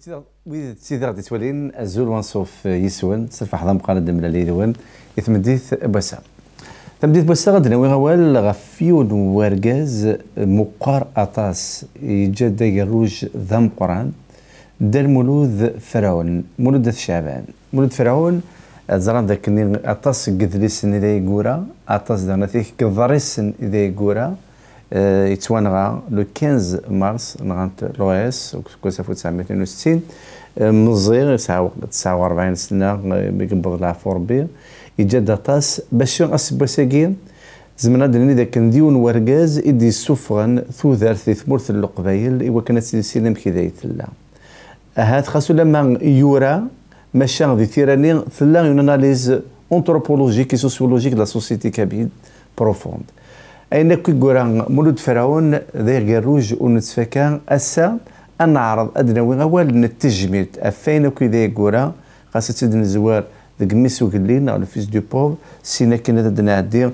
ويد سيدي غادي تولين الزول ونصوف يسون سلفح ضم قرد من الليلون يثمديث بسا تمديث بسا غادي نوي غوال غفيون ورقاز مقار أطاس يجد يروج ذم قران دار مولود فرعون مولود شعبان مولود فرعون زران ذاك أطاس قذليسن إذا يقورا أطاس دانا ثيك كضريسن إذا يقورا يتوانغا لو 15 مارس نغانت لويس كوسافو 1962 مزيغ 49 سنه بيقبض لها فوربي يجد طاس باش اسباساكي زمنا دني ذاك نديون ورقاز يدي سفغن ثوثارث ثمورث القبايل ايوا كانت سلسله مكذايت لا هاد خاصو لما يورا ماشا دي تيراني ثلا اون اناليز انثروبولوجيك سوسيولوجيك لا سوسيتي كابيل بروفوند أين كيقولان مولود فرعون ذي الروج ونتفكا أسا نعرض أدنى وغوال التجميل أفين كي يقولان خاصة تدن زوار ذي ميسو قلينا على فيس دو بوف سينا كنا تدنا عدين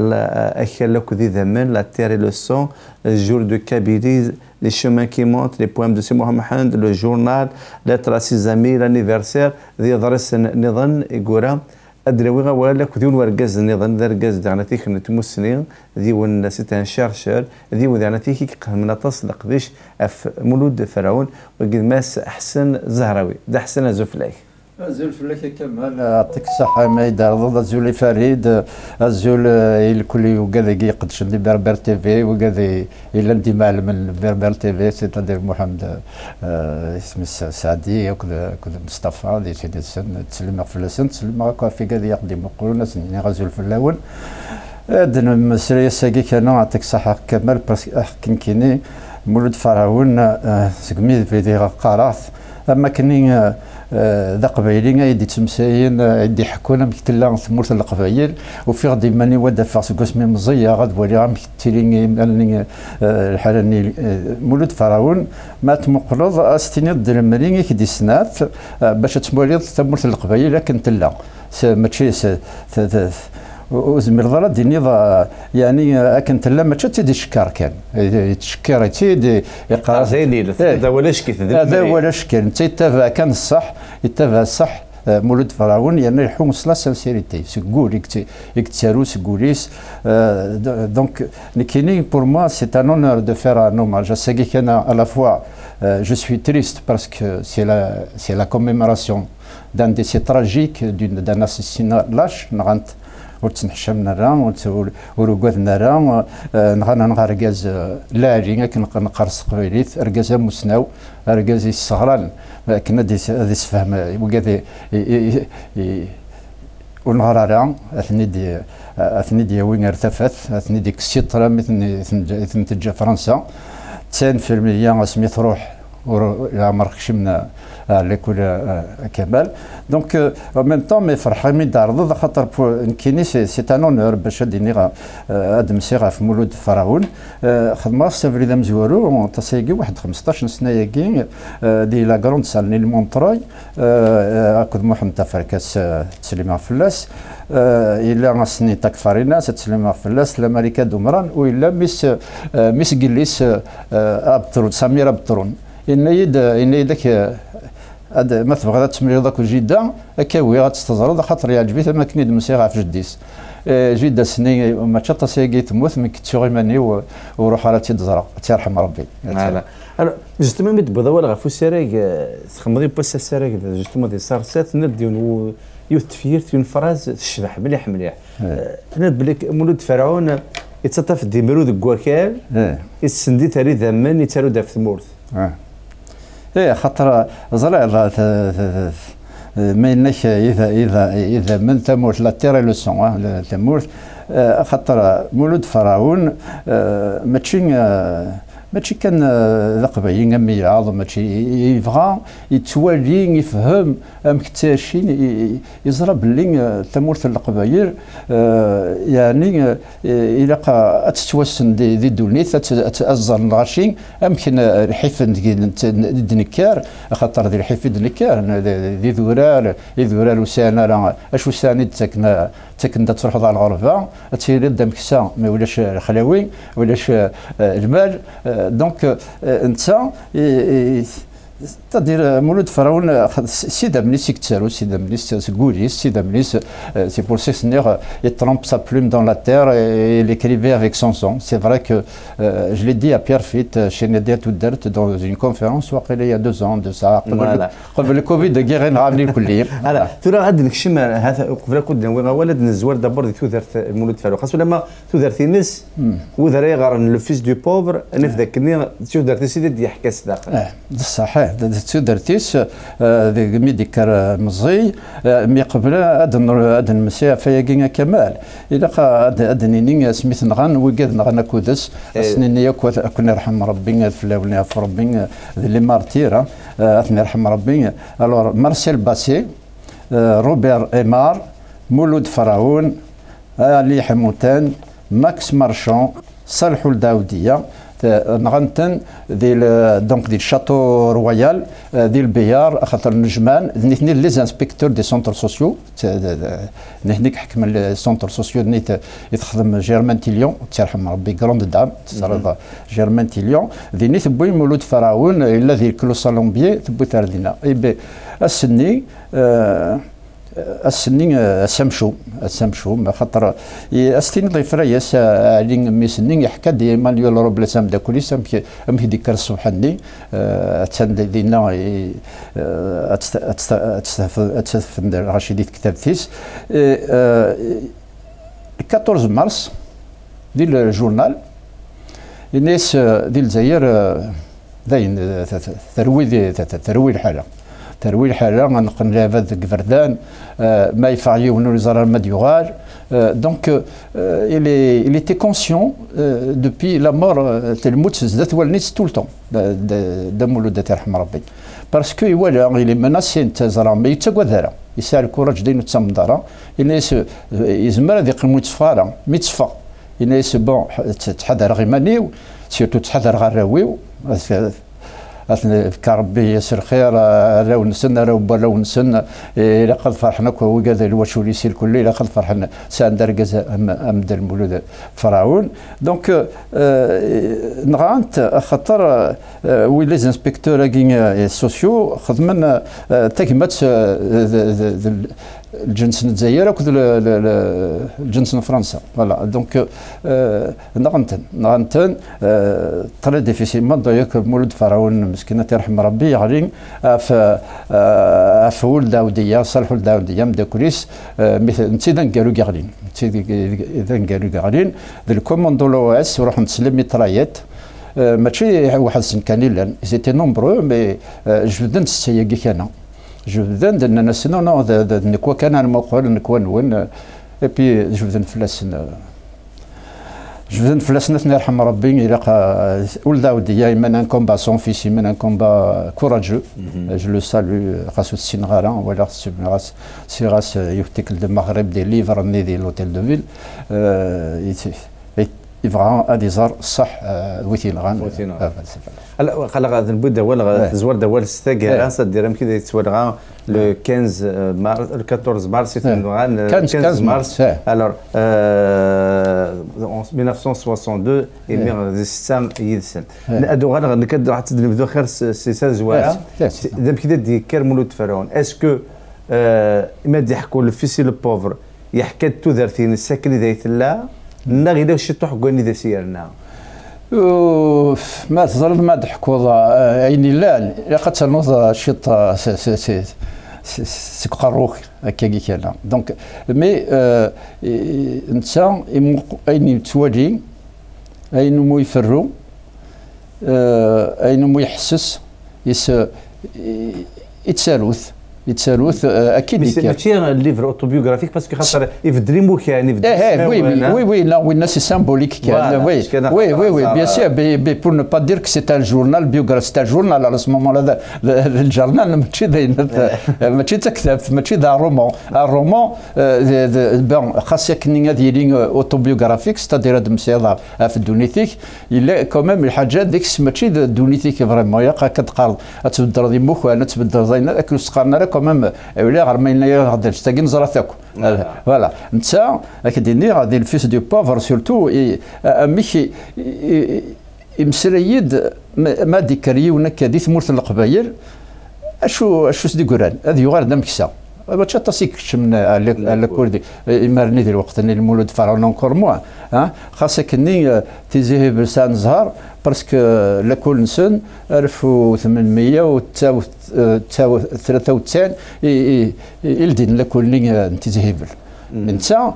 أخلاك ذي ذمن لا تيري لو سون الجور دو كابيلي لي شومان كي مونت لي بوام دو سي محمد لو جورنال لتر سي زامي لانيفرسير ذي درس نظن يقولان أدري غوال لك ذيون ورقاز النظام ذا رقاز دعنا تيك نتمسنين ذيون ستان شارشر ذيون دعنا تيك من تصدق بيش أف مولود فرعون وقد ماس أحسن زهراوي ده أحسن زفلاي زلفلك كمال يعطيك الصحة ما يدار ضد الزول فريد الزول الكل وكذا يقدش عندي بربر تي في وكذا إلا عندي معلم من بربر تي في سيتادير محمد اسم السعدي وكذا مصطفى دي سيدي السن تسلم في السن تسلم هكا في كذا يقدم يقولون ناس غزول في الأول هذا مسري ساقي كان يعطيك الصحة كمال بس كنكيني مولود فرعون سقمي في ذي قراث أما كني ذا قبايلين يدي تمساين يدي حكونا مكتلا ثمورث القبايل وفي غادي ماني ودا فاس قسمي مزيا غاد ولي غا مكتلين الحالاني مولود فرعون ما تمقلض استني الدرمرين كدي سنات باش تمولي ثمورث القبايل لكن تلا ماشي وزمير ضرا ديني يعني اكنت لا ما تشدي شكار كان يتشكر تيدي يقرا زيني هذا ولا شكي هذا ولا شكي انت يتبع كان الصح يتبع الصح مولود فرعون يعني يحوم لا سانسيريتي سكول يكتسارو سكوليس دونك كيني بور موا سي ان اونور دو فير ان اوماج ساكي كان على فوا جو سوي تريست باسكو سي لا كوميموراسيون دان ديسي تراجيك دان اساسينا لاش نغانت وتنحشم نرا ورقاد نرا نغانا نغارقاز لاعلي كنقرص قبيليت رقاز مسناو رقاز الصغران كنا دي سفهم وكذا ونغرارا اثني دي وين ارتفت اثني ديك السيطره مثل تجا فرنسا 90% سميت روح لا مرخش من لكل كمال دونك او ميم طون مي فرحاني دار ضد خاطر كيني سي ان اونور باش ديني ادم سيغا في مولود فرعون خدمه سافري ذا مزورو تصيقي واحد 15 سنه ياكي دي لا كروند سال نيل مونتروي اكد محمد تفركاس تسليمه فلاس الا غاسني تكفرينا تسليمه فلاس لامريكا دومران والا ميس جليس ابترون سمير ابترون إن يدك ما تبغى تسمي ذاك جدة كاوي غتستزرد خاطر يعجبني ثم كنيد مسيغا في جديس جدة سني ما تشطسيكي تموت من كتشوغي ماني وروح على تيزرا تيرحم ربي. فوالا جوستومون مي تبغى ولا غافو سراك تخمضي بوس السراك جوستومون دي صارسات نديون يوثفير تيون فراز تشبح مليح مليح نبلك مولود فرعون يتصطف ديمرو ذك كواكال يسندي تاري ذمان يتارو داف ثمورث ايه خاطر زرع ما يناش اذا من ثمورث لا تيري لو سون ثمورث خاطر مولود فرعون ماشي كان ذا قبايل مي يعاظم ماشي يبغى يتوالي يفهم مكتاشين يزرى باللي ثمورث القبايل يعني الى تتوسن دي دونيت تازر الغاشين يمكن الحيف دنكار خاطر ذي الحيف دنكار ذي ذورال وسانا اش وساني تكن تروح على الغرفه تيري قدام كسا ما ولاش خلاوي ولاش المال دونك انت c'est-à-dire مولود فرعون سيدا منيس يكتسالو سيدا منيس سكوليس سيدا منيس c'est pour ça que il trempe sa plume dans la terre et il écrivait avec son sang. C'est vrai que je l'ai dit à Pierre Fitt chez Nadia Toudert dans une conférence il y a 2 ans de ça قبل الكوفيد غير عاملين كليا على ترى غادي نكشم هذا قبل كنا ولد نزور دابور دي تودرت مولود فرعون خاصو لما تودرت نس وذري غار لو فيس دو بوفر نفذاك ني تودرت سيدي دي حكاس داخل صحيح تودرتيس ميدي كار مزي مي قبل ادن مسيا فيا كمال الى ادنيني سميت نغان وقاد نغان كودس سنين ياك كنا يرحم ربي فلاولنا في ربي اللي مارتيرا اثني يرحم ربي الور مارسيل باسي روبير ايمار مولود فرعون علي حموتان ماكس مارشون صالح الداوديه نغنتن دونك ديال الشاتو رويال ديال البيار خاطر النجمان نيتني لي انسبكتور دي سونتر سوسيو نهنيك حكم السونتر سوسيو نيت يتخدم جيرمان تيليون تيرحم ربي كروند دام تصرد جيرمان تيليون ذي نيت بوي مولود فرعون الا ذي كلو صالومبيي تبو تاردينا اي بي السني السمشو خاطر استين ضيف رياس علين ميسنين يحكى دي ماليول روبل سام داكولي سام امي ديك الصبحني تسند دينا اتستفند رشيدي كتاب فيس 14 مارس ديال الجورنال الناس ديال الجزائر داين تروي الحاله تروي الحاله غنقن لها فردان ما يفعيو نو زرار ما ديوغال دونك il était conscient depuis la mort الموت زدت والنيس طول طون دمولود ترحم ربي باسكو يوالا اللي مناسي انت زرا ما يتسقوا ذرا يسال الكوراج دينو تسمدرا الناس يزمر هذيك المتصفاره ميتصفى الناس بون تحضر غيمانيو سيرتو تحضر غراويو كربي يسر خير راو نسن راو بالاو نسن الى قد فرحنا وكذا الواشولي سير كل الى قد فرحنا ساندر جزا امد المولود فرعون دونك نغانت خاطر وي لي انسبكتور كين سوسيو خدمنا تكمت الجنس الجزائر وكذا الجنس فرنسا فوالا دونك نغنتن تري ديفيسيلمون دايوك مولود فرعون مسكينه ترحم ربي غالين في ولد داوديه صالح الداوديه مداكوليس مثل نتيدا قالوا كاغلين اذا قالوا كاغلين ذا الكوموندو لو اس وروح نتسلم ميطرايات ماشي واحد السن كان لان زيتي نومبرو مي جبدن السياقي كان جبدن دنا سنو نو نكوا كان الموقع نكوا نون اي بي جبدن فلاسن جبدن فلاسن يرحم ربي الى ولد داوديه من ان كومبا سون فيسي من ان كومبا كوراجو جو لو سالو خاصو السينغالان ولا سي غاس يفتك المغرب دي ليفر ني دي لوتيل دو فيل يبغى اديزار صح ويتينغان هلا غادي نبدا ولا زوار دوال الستاك راس ديرهم كذا يتولغا لو 15 مارس 14 مارس يتولغا 15 مارس الور 1962 يمير السام يدسن ادو غادا نكد راح تنبدو خير سي زواره دام كذا دي كير مولود فرعون اسكو ما يحكوا الفيسي لو بوفر يحكى تو ذرتين الساكن دايت لا نغي داك الشيء تحكوا ذا سيرنا ما تظل ما تحكوا عيني لا قد تنوض شيط سكروك هكاكي كان دونك مي انت اين توالي اين مو يفرو اين مو يحسس يتسالوث اكيد ماشي الليفر اوتوبيوغرافيك باسكو خاطر يفدري موك يعني وي لا وي سي سامبوليك كان وي بيان سور بور نو با دير كو سي ان جورنال بيوغرافي سي ان جورنال على سو مومون لا الجورنال ماشي تكتب ماشي ذا رومون الرومون بون خاص يكون هذه لين اوتوبيوغرافيك ستادير هذا مسيضه في دونيتيك الا كوميم الحاجات ديك ماشي دونيتيك فريمون يا كتقارض تبدل دي موك وانا تبدل زينا اكل سقارنا كوميم ولا غير ما يغدر تاكي نزراتك فوالا انت كديرني غادي الفيس دو بوفر سورتو ميكي يمسريد ما ديكري ونكا دي ثمورة القبايل اشو سدي قران هذا يغار دم كسا باش تصيك من على كردي يمرني ذي الوقت اني المولود فرعون انكور موا خاصك اني تيزيه بلسان زهر باسكو لاكل نسن 1893 يلدين لاكل تيزيهبل نتا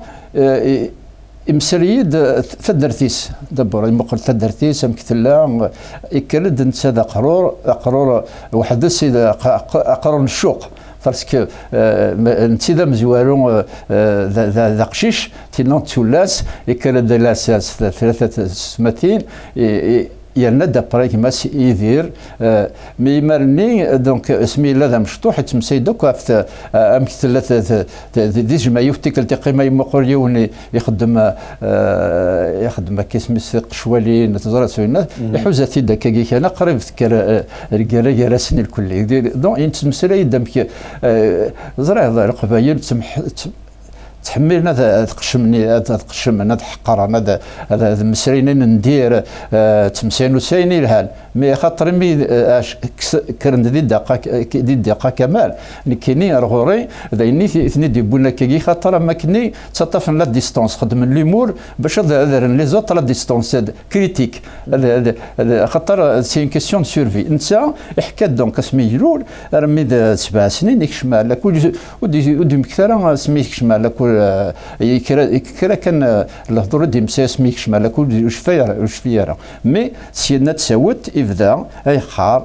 مسريد ثدرتيس دبر يمقل ثدرتيس مكتلا يكرد نتا ذا قرور واحد السيد قرون الشوق باسكو نتي ذا مزوارو ذا قشيش تينون تولاس يكرد لاساس 3 سماتين يالنا دابري كيما يدير مي مرني دونك اسمي لا مشطوح يتمسي دوك امثله دي جمعيه تيكل تقيمه يمقر يوني يخدم كيسمي قشوالي نتزرع سوينا يحوزاتي داك كي انا قريب تذكر رجال راسني الكل دونك يتمسل يدمك زرع القبايل تحملنا هذا تقشمني هذا تقشم هذا حقر هذا مسرينين ندير تمسين وسيني الهال مي خاطر مي كرن دي دقه كمال كيني رغوري ذيني ثني دي بونا كي خاطر ما كني تصطف لا ديستونس خدم ليمور باش هذا لي زوت لا ديستونس كريتيك خاطر سي كيسيون سيرفي انت حكات دونك اسمي يلول رمي 7 سنين يكشمال كل ودي مكثره سمي يكشمال كل يكرا كان الهضره دي مساس ميك شمال كل واش فيا مي سينا تساوت يبدا يقهر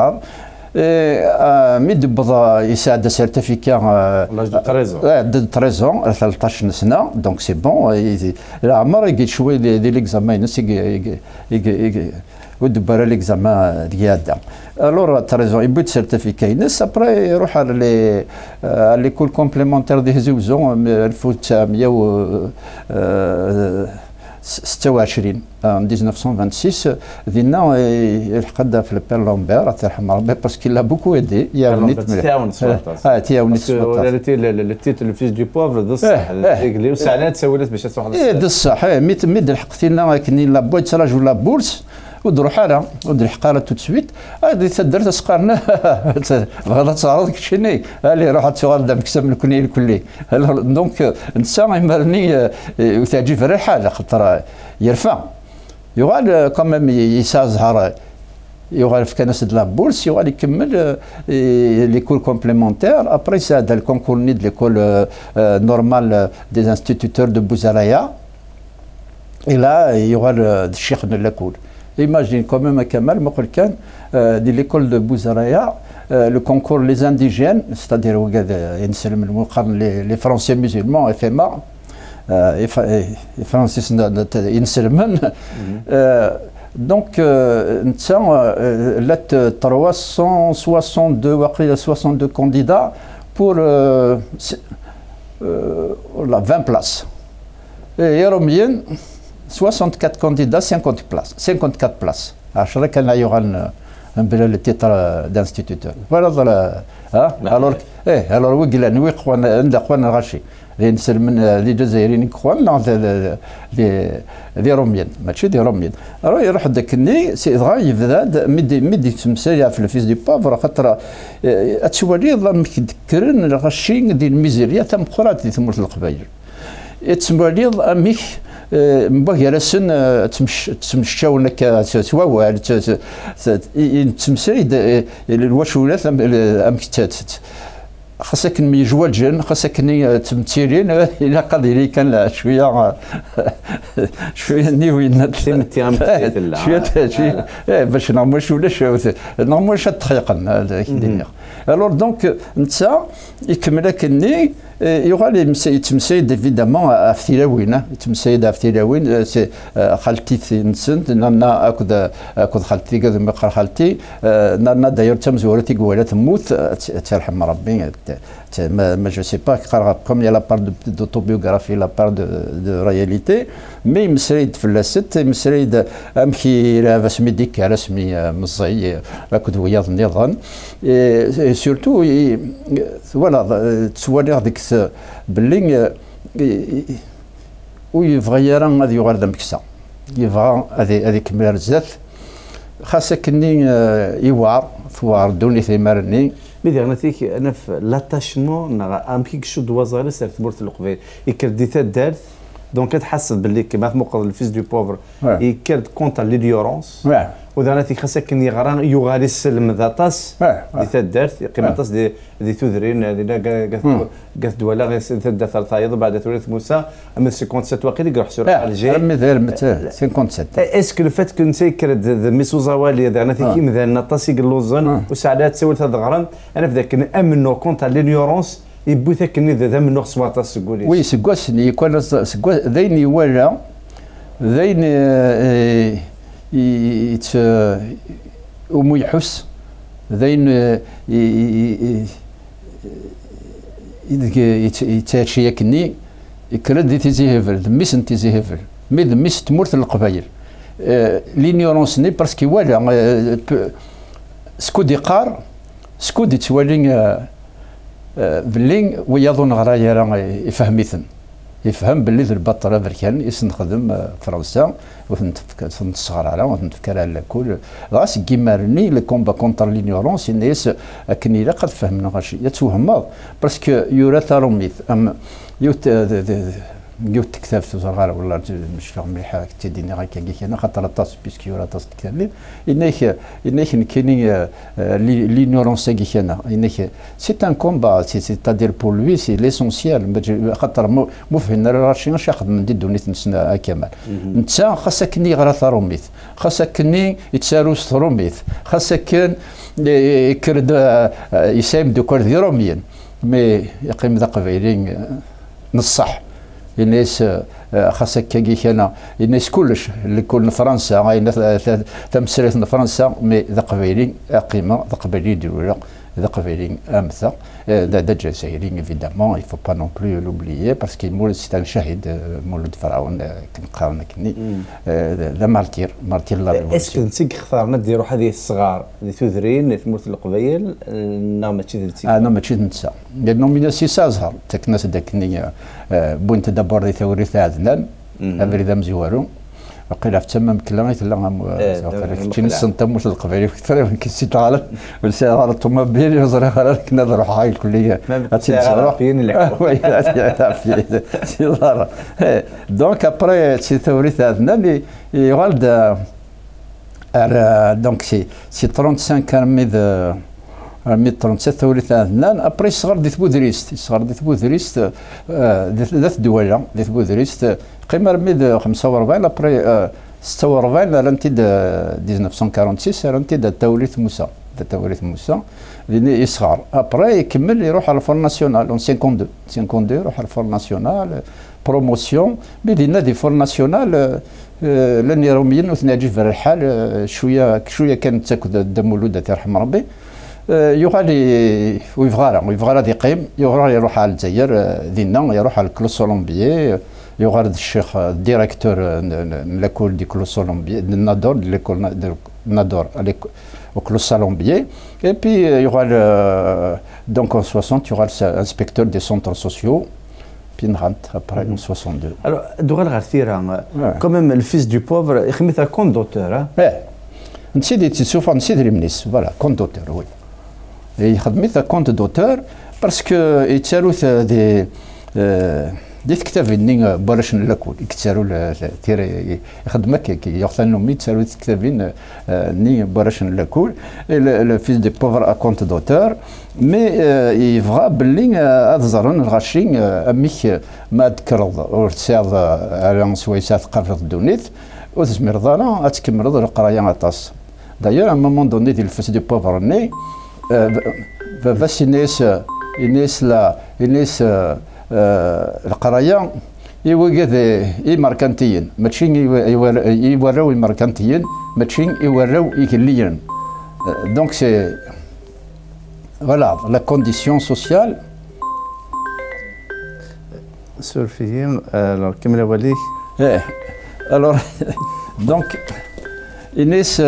مي دبض يساعد سيرتيفيكا لاج دو 13 13 سنه دونك سي بون العمر يجي شويه دي ليكزامان ودبر ليكزامان ديال الور 13 يبوت سيرتيفيكا ينس ابري يروح على ليكول كومبليمونتير دي زوزون 1926 1926 دينا الحقد في البير لومبير الله يرحم ربي باسكو لا بوكو ايدي تياونيت تياونيت التيتر لو فيس دو بوفر بصح اللي وسعلات سولات باش تصح بصح ميد الحقتينا كني لا بويت راجل لا بورس ودروح على الحقاره تو سويت هذه تدرت سقارنا بغا تعرض كشني اللي راح تشغل دام كسب الكليه الكلي دونك نسا يمرني وتعجب الرحله خاطر يرفع يغال كوميم يسا زهر يغال في كناس د لابورس يغال يكمل ليكول كومبليمونتير ابري ساد الكونكور ني د ليكول نورمال دي انستيتوتور دو بوزرايا الى يغال الشيخ بن لاكول. Imagine quand même à Kamal, de l'école de Bouzaraya, le concours les indigènes, c'est-à-dire les Français musulmans, FMA, et Français Inselman. Donc, nous avons 362 candidats pour 20 places. Et Romien, 64 candidats, 54 places. عشرة كان يغال نبلا التيتر دانستيتوتور فوالا الور الور وقلا نوي خوان عند اخوان غاشي اللي نسل من لي جزائريين خوان دي روميان ماشي دي روميان راه يروح داك الني سي دغا يبدا ميدي تمثال في الفيس دي بافر خاطر اتشوالي ظن كذكرن غاشي ديال الميزيريا تم قرات ثمرة القبايل اتشوالي اميك مبغي راسن تمشاو انك سواوال تمسايد الواشولات خاصك ميجوال جن خاصك تمثيلين الى قضي كان شويه نيوين شويه باش نعملش ولا نعملش التخيقن الدنيا الور دونك انت يكمل كني يغال يتمسايد ايفيدامون افتيلاوين يتمسايد افتيلاوين خالتي نسنت نانا اكد خالتي كذا مقر خالتي نانا داير تمزورتي قوالا تموت ترحم ربي ما جو سي با كوم يا لا بار دوتوبيوغرافي لا بار دو رياليتي مي مسريد فلاست مسريد امكي باش ميديك رسمي مزعي اكد وياض النظام سورتو فوالا تسوالي ديك باللي ويبغى يرى غادي يغرد مكسا يبغى هذه كمل الزات خاصك كني يوار ثوار دوني ثمارني مي ديغناتيك انا في لاتاشمون ام كيك شو دوازالي سير ثمورت القبيل يكردي تدارت دونك كتحس باللي كيما مقر الفيس دو بوفر يكرد كونتر ليديورونس وداناتيك خاصك كني غران يغالي السلم ذا طاس دي تدارت قيمه طاس دي تذرين قاث دولا غير تدا ثالثايض بعد ثلاث موسى اما 57 واقيلا يروح سور الجي مثال 57 اسكو لو فات كنت يكرد ميسو زوالي داناتيك مثلا طاس يقلوزن وساعات تسول ثلاث غران انا في ذاك امنو كونتر ليديورونس يبو ثاك ذا من نقص واطاس تقولي وي سكواسني يكون ذين يولى ذين ومو يحس ذين يتاشي يكني يكرد دي تيزيهفل دميس تيزيهفل مي دميس تمورت القبايل لينيورونس ني باسكو ولا سكو ديقار سكو دي توالي باللي ويظن غرايا راه يفهميثن يفهم باللي ذا البطل افريكان يسنخدم فرنسا وتنتصغر على وتنفكر على كل غاس كيمارني لي كومبا كونتر لينيورونس الناس كني لا قد فهمنا غاشي يتوهم باسكو يورا تاروميث ام يوت كتاب تزرغال ولا مش فاهم مليح تديني غير كي انا خاطر طاس بيسكو يورا طاس كتاب انك كاينين لينيورونس كي انا انك سي ان كومبا سيتادير بور لوي سي ليسونسيال خاطر مو فهمنا راشي واش ياخذ من دي دونيت نسنا كمال انت خاصك كني غرا ثروميث خاصك كني يتساروس ثروميث خاصك كان يكرد يسايم دو كور روميين مي يقيم ذا قبيلين نصح الناس خاصك كي كان الناس كلش اللي كل فرنسا غاين تمثلت فرنسا مي ذا قبيلين قيمه ذا قبيلين ديالو ذا قبيلين امثل ذا الجزائري ايفيدامون يفو با نون بلو لوبليي باسكو مولد سي ان شهيد مولد فرعون كنقراونا كني ذا مارتير لا اسكو نتيك اختارنا ديروا هذه الصغار اللي تذرين ثمورت القبيل نا ماشي دلتي انا ماشي نتسا لانه من سي سازهر تكناس داكني بونت دابور دي ثوري عدنان ابريد مزوارو وقيل في تمام كلامات لا كنت نسنتم واش القبيله اكثر من كنت تعالى ولسه على الطوموبيل وزرا خلاص كنا نروح هاي الكليه عارفين اللي دونك ابري سي ثوري عندنا اللي يغالد دونك سي 35 ميد 37 ثوري عندنا ابري صغر دي ثبوذريست ذات دوله دي ثبوذريست قيمه ميد 45 ابري 46 رانتيد 1946 رانتيد التوريث موسى اللي يصغر ابري يكمل يروح على الفور ناسيونال 52 يروح على الفور ناسيونال بروموسيون بدينا دي فور ناسيونال لن يروميين وثناجي في الحال شويه كانت تاكل دم ولود يرحم ربي يغالي ويفغالا دي قيم يروح على الجزائر دينا يروح على الكلوس اولمبيي يغارد الشيخ ديريكتور لاكول دي كلوس اولمبيي النادور ليكول نادور au Clos Salombier. Et puis, il y aura donc en 60, il y aura l'inspecteur des centres sociaux. Puis, il rentre après en 62. Alors, Dougal Garthira, quand même, le fils du pauvre, il met un compte d'auteur. Oui. C'est souvent le ministre, voilà, compte d'auteur, oui. Et il met un compte d'auteur parce qu'il y a des. ديت كتاب ني باش نلاكل يكتاروا تيري يخدمك يغثنوا مي تسالوا كتابين ني باش نلاكل لو فيس دي بوفر ا كونت دوتور مي يفغا باللي ازرن الغاشين اميك ما تكرض ورتساض على سويسات قرض دونيت وتزمر ظانا اتكمل القرايه اطاس داير ا مومون دوني ديال الفيس دي بوفر ني فاسينيس القرايه يوجد ماركانتيين ماشي يوراو الماركانتيين ماشي يوراو يكليين دونك سي فوالا لا كونديسيون سوسيال سورفيين كمل ولي الور دونك الناس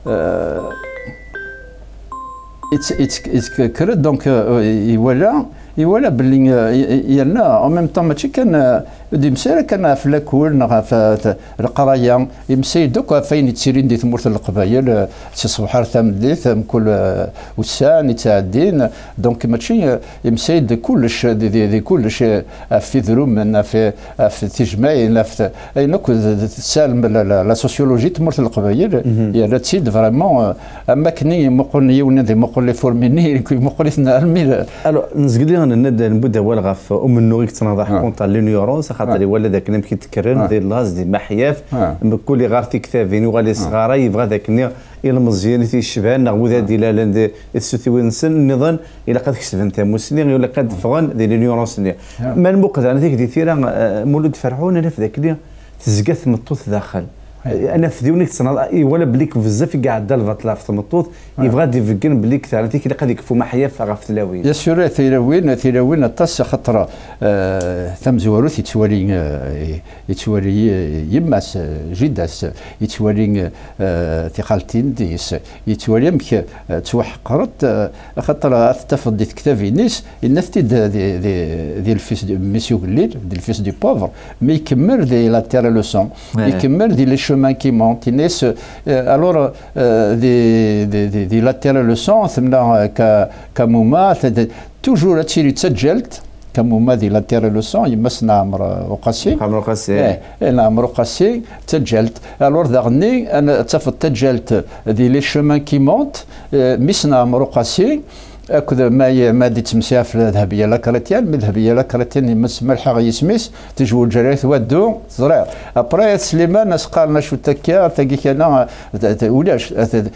اتس كرد دونك يولا يوالا باللي يالنا او ميم طون ماشي كان دي مسيره كان في لاكول في القرايه يمسي دوك فين تسيرين دي ثمورت القبايل سي صباح تمديت كل وسان يتعدين دونك ماشي يمسي دي كلش دي كلش في ذروم في تجمع في نوك سالم لا سوسيولوجي تمورت القبايل يا لا تسيد فريمون اما كني مقول يوني مقول لي فورميني مقول لنا الميل الو نزقد لي نبدا والغا في ام النوريك تنضح كونطا لونيورونس خاطر يولد ذاك نم كيتكرر ديال لاز دي محياف كل غارتي كتافين وغالي صغار يبغى ذاك المزيان في الشبان وذا ديال السوتي وينسن النظام الى قد كسب انت مسلم ولا قد فغن ديال لونيورونس ما الموقد انا ذيك دي ثيرا مولود فرعون انا في ذاك تزقث مطوط داخل انا في ديونيك تصنع ولا بليك بزاف قاعد البطله في المطوط يبغى ديفكن بليك ثاني كي قد يكفوا محيا في غاف تلاوين يا سور ثلاوين الطاس خطره ثم زوروث يتوالي يماس جداس يتوالي ثقالتين ديس يتوالي مك توحقرت خطره تفض دي كتافي نيس النفتي دي الفيس دي ميسيو قليل دي الفيس دي بوفر مي يكمل دي لا تير لو سون يكمل دي لي chemins qui montent. Alors, des latérales leçons, كموما toujours هادشي تسجلت كموما دي لاتيرال لوسون يمس نعمر وقاسي نعمر وقاسي تسجلت الور داغني انا تسجلت دي لي شومان كي مونت مس نعمر وقاسي اكد ما دي تمسيها في الذهبيه لا كريتيان من الذهبيه لا كريتيان يمس ملحق يسميس تجو الجريث ودو زرع ابري سليمان اسقالنا شو تكيا تاكي انا ولاش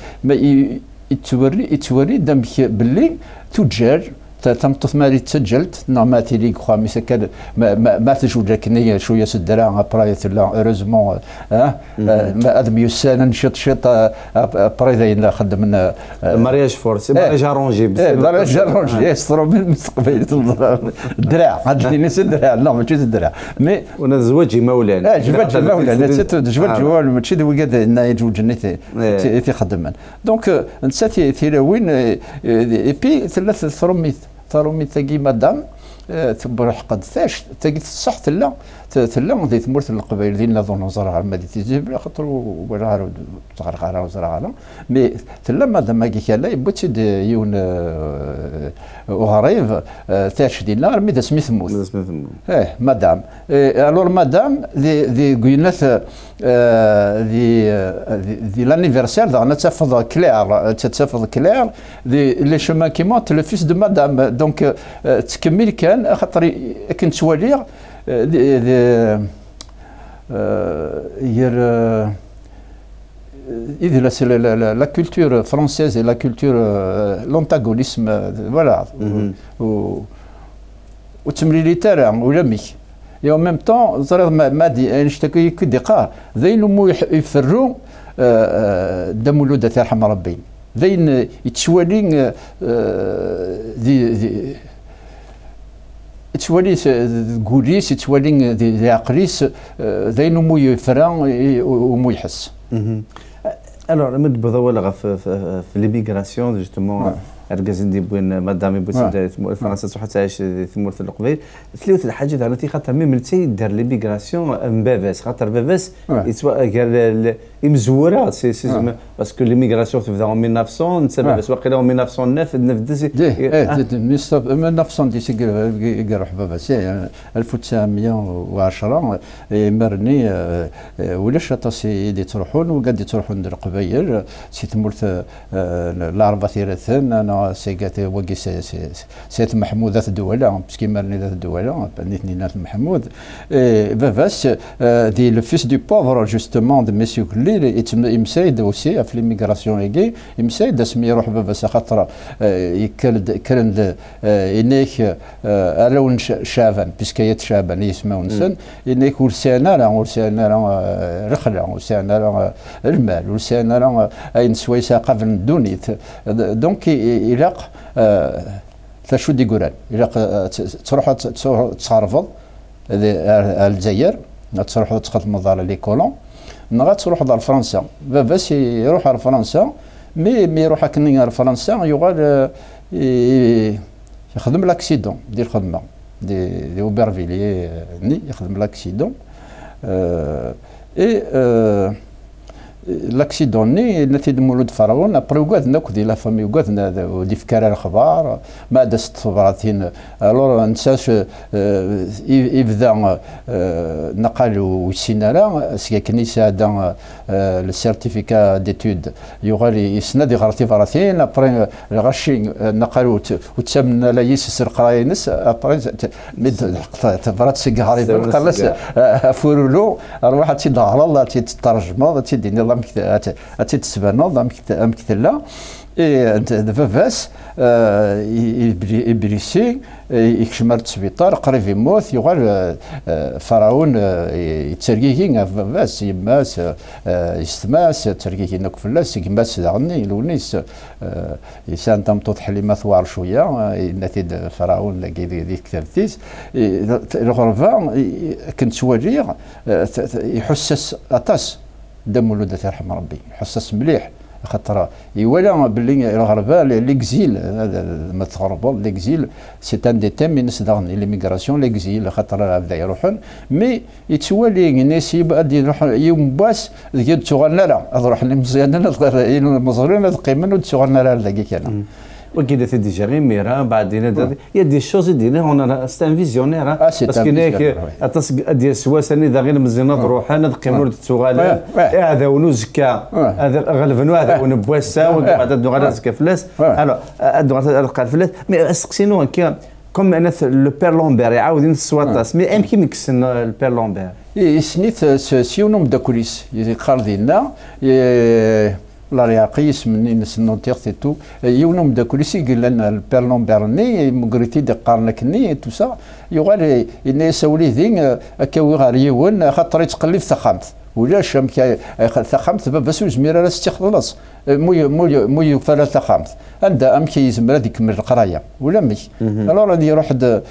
يتوري دم باللي تجار تمطف مالي تسجلت نورماتي لي خامس كان ما تجود لكن شويه سدرا ابراي لا هوريزمون ما ادم يسان نشط شط ابراي لا خدمنا مارياج فورس مارياج ارونجي مارياج ارونجي يسترو من مستقبل الدراع هاد اللي نسى الدراع لا ماشي الدراع مي وانا زواجي مولانا زواج مولانا زواج جوال ماشي دو قاد نايج وجنيتي تخدم دونك نساتي ثيراوين اي بي ثلاث ثروميت ثرومي تاقي مدام تبرح قد ثاش تاقي الصح تلا دي ثمورت القبائل ديالنا ظن زرع المادي تجيب خاطر ولا تغرق وزرع مي تلا مادام ما كي لا يبغي يون وغريف ثاش ديالنا رمي سميث موت مدام الور مدام دي قينات دي لانيفرسير دعنا تفضل كلير دي لي شومان كي مونت لو فيس دو مدام دونك تكمل كان خاطر كنت توالي la culture française et la culture, l'antagonisme, voilà, ou militaire, ou l'ami. Et en même temps, ما دي نشتكي كدقة ذين مو يفروا دم ولود ترحم ربي ذين يتشوالين تولي تقوليس تولي دي عقليس ذين مو يفرا ومو يحس. الوغ مد ولا في ليميغراسيون جوستومون اركازين دي بوين مدامي بوين فرنسا حتى عايش ثمورت القبيل ثلاث الحاجات انا خاطر ميم تي دار ليميغراسيون مباباس خاطر باباس قال مزوره سي باسكو ليميغراسيون تبدا en 1900 نتسبب بس واقيلا en 1909 يروح باباس 1910 مرني ولاش طاسي يدي تروحون وقاعد تروحون القبائل سي ثمورت الاربعه ثلاثين انا سيقات وقي سيت محمود ذات الدوله باسكو مرني ذات الدوله نيتني ذات محمود باباس دي لو فيس دو بوفر جوستومون دو مسيو يمسايد اوسي في ليميغراسيون ايكي يمسايد اسمي يروح باباس خاطر كرند انيك الون شابان باسكو شابان يسمعون سن انيك ورسانا رخله ورسانا المال ورسانا اين سويسا قبل دونيت دونك يلاق ثشو دي قران يلاق تروح تصرفض الجزائر تروح تخدم دار لي كولون نغا تروح دار فرنسا بس يروح على فرنسا مي يروح كني على فرنسا يقال يخدم لاكسيدون ديال الخدمه دي اوبرفيلي ني يخدم لاكسيدون اي لاكسيدون ني نتيجة مولود فرعون ابري وقعدنا كدي لا فامي وقعدنا ودي فكار الخبار ما دست صبراتين الور نساش يبدا نقل وسينارا سكا كنيسه دا السيرتيفيكا ديتود يغالي يسند غرتي فراتين ابري غشي نقل وتسمن لا يسر قراينس ابري مد تفرات سكاري قالس فورلو روح تي على الله تي ترجمه تي ديني تتسبانو مكتلا فافاس إبريسي يكشمر السبيطار قريب يموت يغال فرعون يترقيكي فافاس يماس يستماس ترقيكي نكفلاس يماس دعني لونيس يسان تمطوط حليمة ثوار شوية نتيد فرعون دي كتابتيس الغرفة كنت سواجيغ يحسس أطاس دم ولد يرحم ربي حساس مليح خاطر يولى باللي الغرباء ليكزيل ما تغربوا ليكزيل سي ان دي تيم من سدغن ليميغراسيون ليكزيل خاطر بدا يروحون مي يتولي الناس يبدا يروح يوم باس ديال تشغلنا لا نروح لمزيان المزرين القيمه تشغلنا لا دقيقه انا وكذا تدي جاري ميرا بعدين il y a des choses دينا c'est un visionnaire باسكو هناك اتص ديال سواسني ذا غير مزيان روح انا قيمو تسوغال هذا ونزكا هذا غلفنو هذا ونبوسا وبعد دو غادا زكا فلاس الو دو غادا القال فلاس مي اسقسينو كي كوم انا لو بير لومبير يعاود نسواطاس مي يمكن يكسن البير لومبير سنيت سيونوم دا كوليس يقال ديالنا لا رياقيس مني نسنو تيغتيتو يونوم دا كوليسي قال لنا البير لومبيرني مغريتي دي قارنكني تو سا يغال اني سولي ذين كاوي غار يون خاطر يتقلب ثقامت ولا شام ثقامت بس زميره لا استخلص مو فلا ثقامت عندها ام كي يزمر هذيك من القرايه ولا مي الو غادي يروح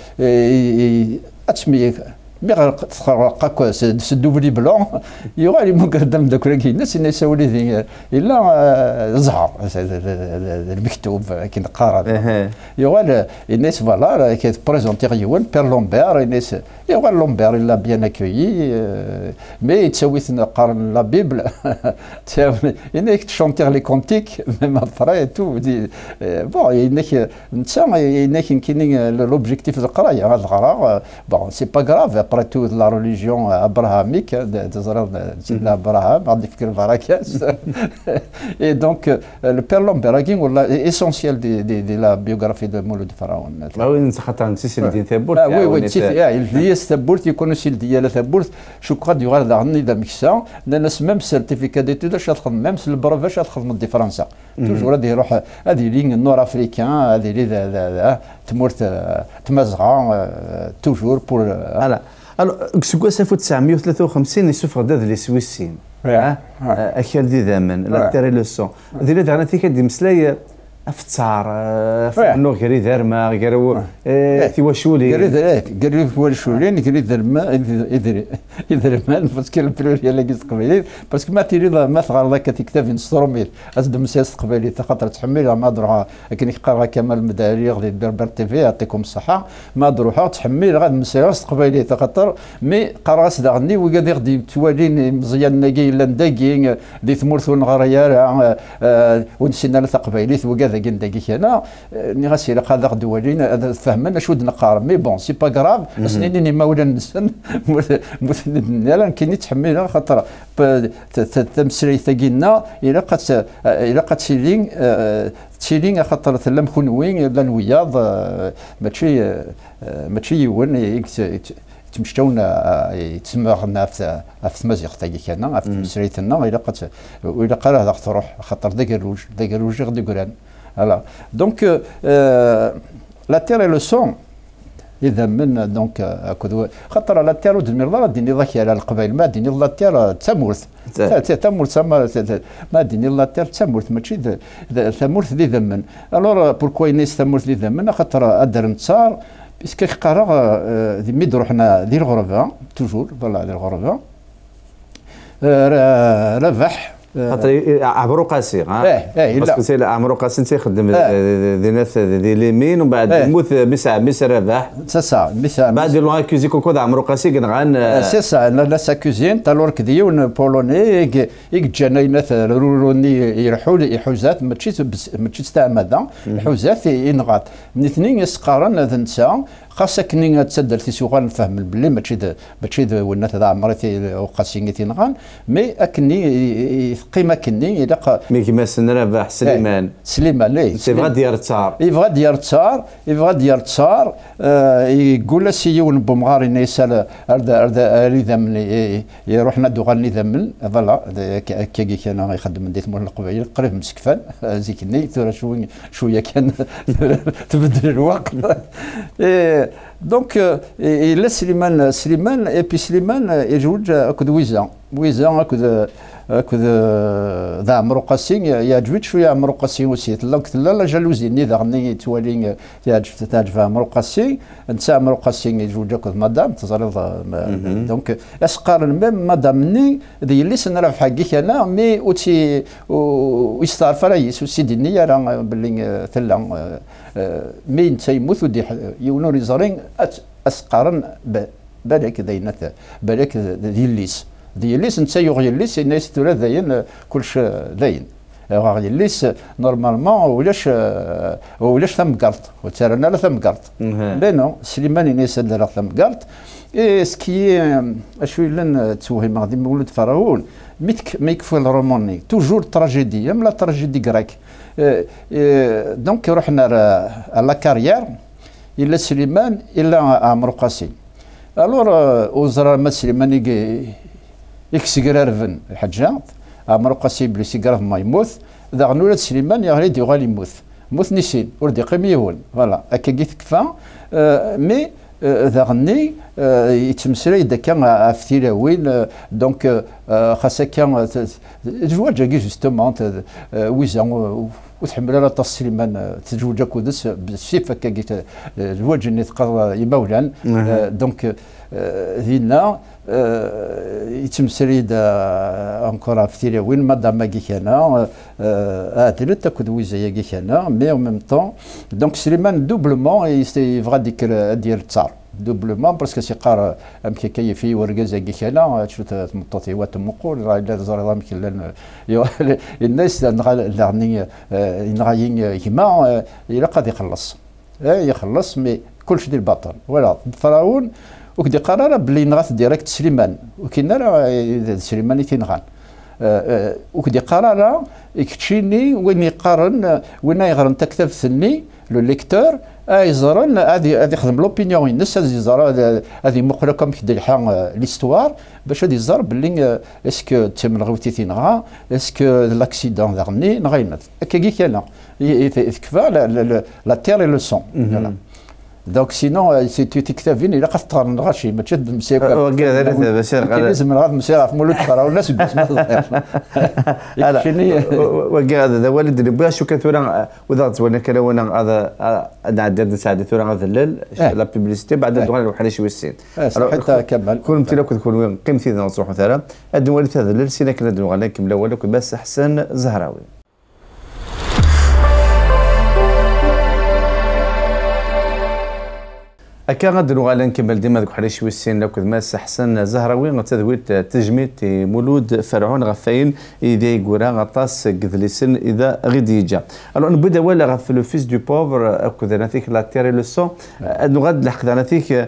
اتسمي مي غرقاك سدوبلي بلون يغالي مقدم داك الناس اللي يساولي ذي الا زهر المكتوب كي نقرا يغال الناس فوالا كي بريزونتي غيون بير لومبير الناس يغال لومبير الا بيان اكويي مي تسوي قارن لا بيبل انك تشونتيغ لي كونتيك ميم ابري تو دي بون انك نتا انك كاين لوبجيكتيف القرايه هذا القرا بون سي با غراف après tout la religion abrahamique سيدنا ابراهام غادي يفكر البركات et donc le père Lomberagin est essentiel de la biographie de مولود فرعون. وين خاطر نسيت ديال ثبورت وي وي هي ثبورت يكون سيل ديال ثبورت شو قد يغال دغني دا مكسا الناس ميم سيرتيفيكا ديتود اش تخدم ميم البروف اش تخدم دي فرنسا توجور غادي يروح هذه لين نور افريكان هذه لي تمورت تمازغا توجور بور فوالا الو كسكو 1953 يسوفر داد لي سويسين اكل دي ذمن لا تيري لو سون ديال دغنا تي كدي مسلاي افتار فنو غير ذرما غير ثواشولي غير ثواشولين غير ذرما ذرما باسكو البلوريال اللي قبيلين باسكو ما تيري ما ثغر ذاك تكتب نستروميل ازد مساس قبيلي خاطر تحمل ما دروها كاين يقرا كمال المداري غادي بربر تي في يعطيكم الصحه ما دروها تحمل غاد مساس قبيلي خاطر مي قراص دغني وغادي غادي توالين مزيان ناقي لانداكي دي ثمورثون غريا ونسينا قبيلي وكذا كنداكي انا ني غاسي هذا دولين فهمنا شو نقار مي بون سي با غراف سنيني مولا نسن لا كاين يتحمل خاطر تمسري ثقينا الى قد سيلين خاطر تلم خنوين لا نوياض ماشي يون تمشتون يتسمى في مزيغ تاعي كان في مسريتنا الى قال هذا تروح خاطر داك الروج غادي يقران فوالا دونك لا تير لو سون اذا من دونك خاطر لا تير ودمير ديني ذاك على القبائل ما ديني لا تير تمورث تمورث ما ديني لا تير تمورث ماشي تمورث ذي ذمن الور بوركوا الناس تمورث ذي ذمن خاطر ادر نتصار باسكو قرا دي ميد روحنا ديال الغربه توجور فوالا ديال الغربه ربح خاطر عمرو قاسي باسكو سي عمرو قاسي تيخدم دي ناس دي ليمين ومن بعد يموت مس رباح سي سا بعد لو اكوزي كوكو عمرو قاسي كنغان سي سا لا ساكوزين تالور كديون بولوني جانا ناس روروني يروحوا حوزات ماشي استعماده الحوزات ينغاط من اثنين يسقارن هذا نساء خاصة كني تسدر تيسوغان نفهم بلي ماشي ونات هذا عمرتي وقاسين تينغان مي اكني قيمه كني الا مي كيما سن رباح سليمان لي سي فغا ديال التصار يبغى ديال التصار يقول له سيون بومغاري نيسال اريد من يروح ندو غني ذمن فوالا كي كان يخدم ديت مول القبيل قريب من سكفان زيكني ثورة شويه كان تبدل الوقت دونك الا سليمان اي بي سليمان يجوج اكد ويزا اكد ذا عمرو قاسين يعجبك شويه عمرو قاسين وسيت لا جالوزي ني ذا غني توالي تعجب عمرو قاسين انت عمرو قاسين يجوج اكد مدام تزرد دونك اسقار ميم مدام ني ذي اللي سنرى في حقي انا مي اوتي ويستعرف رايس وسيدني راه باللي تلا مي انت يموت ودي يونور يزرين اسقارن بالك دينات بالك ديليس ديليس انت يغي الليس الناس ترى داين كلش داين غادي الليس نورمالمون ولاش ثم قرط وترانا لا ثم قرط بينو سليمان الناس دار ثم قرط سكي اشوي لن توهم غادي مولد فرعون ما يكفي الروماني توجور تراجيديا من لا تراجيدي غريك دونك رحنا لا كارير الا سليمان الا عمرو قاسي الور وزرا ما سليمان يكسكرارفن الحجات عمرو قاسي بلي سيكراف ما يموت ذا غنولد سليمان يغريد يغالي يموت نسين ورد يقيم يهون فوالا هكا كي تكفى مي ذا غني يتمسري دا كان في وين دونك خاصة كان الزواج كي جوستومون ويزا وتحمل على طاس سليمان تزوج كودس بالسيف هكا الزواج اللي تقر يمولان دونك هنا يتمسري دا انكور في وين مادام كي انا ادلت كود ويزا كي انا مي او ميم طون دونك سليمان دوبلومون يفغا ديك ديال التصار دوبلومون باسكو سيقار امكي كيفي ورقازا كي انا شفت مطوطي وتمقول راه لا زرا يمكن الناس نغني نغاين كيما الا قاد يخلص مي كلشي ديال الباطل فوالا فرعون وكدي قرار بلي نغاث ديريكت سليمان وكاين راه سليمان تينغان وكدي قرار يكتشيني وين يقارن وين يغرن تكتب ثني لو ليكتور يزرن هذه يخدم لوبينيون الناس هذه مقله كم كدي الحان ليستوار باش هذه يزر بلي اسكو تم غوتي تينغا اسكو لاكسيدون دغني نغينت هكا كي كفا لا تير لو سون دونك سينون سي تكتافين الى قد تقارن غاشي ما تشد مسيك وكذا باش لازم غاد مسير في مولود فرا ولا سدوس ما وكذا والد اللي بغا شو كثر وضغط وانا كلا وانا هذا نعدل نساعد ثورة هذا الليل لا بيبليستي بعد الدوله وحنا شويه السين حتى كمل كل امتلاك تكون قيمتي نصوح مثلا الدول هذا الليل سينا كنا ندوي على كمله ولا بس حسن زهراوي هكا غنديرو غالا نكمل ديما ذوك حريش شويه السين لكن ماس حسن زهراوي غتدويت تجميت مولود فرعون غفاين اذا يقورا غطاس قذليسن اذا غيديجا الو نبدا ولا غف لو فيس دو بوفر اكو ذاتيك لا تيري لو سون غاد لحق ذاتيك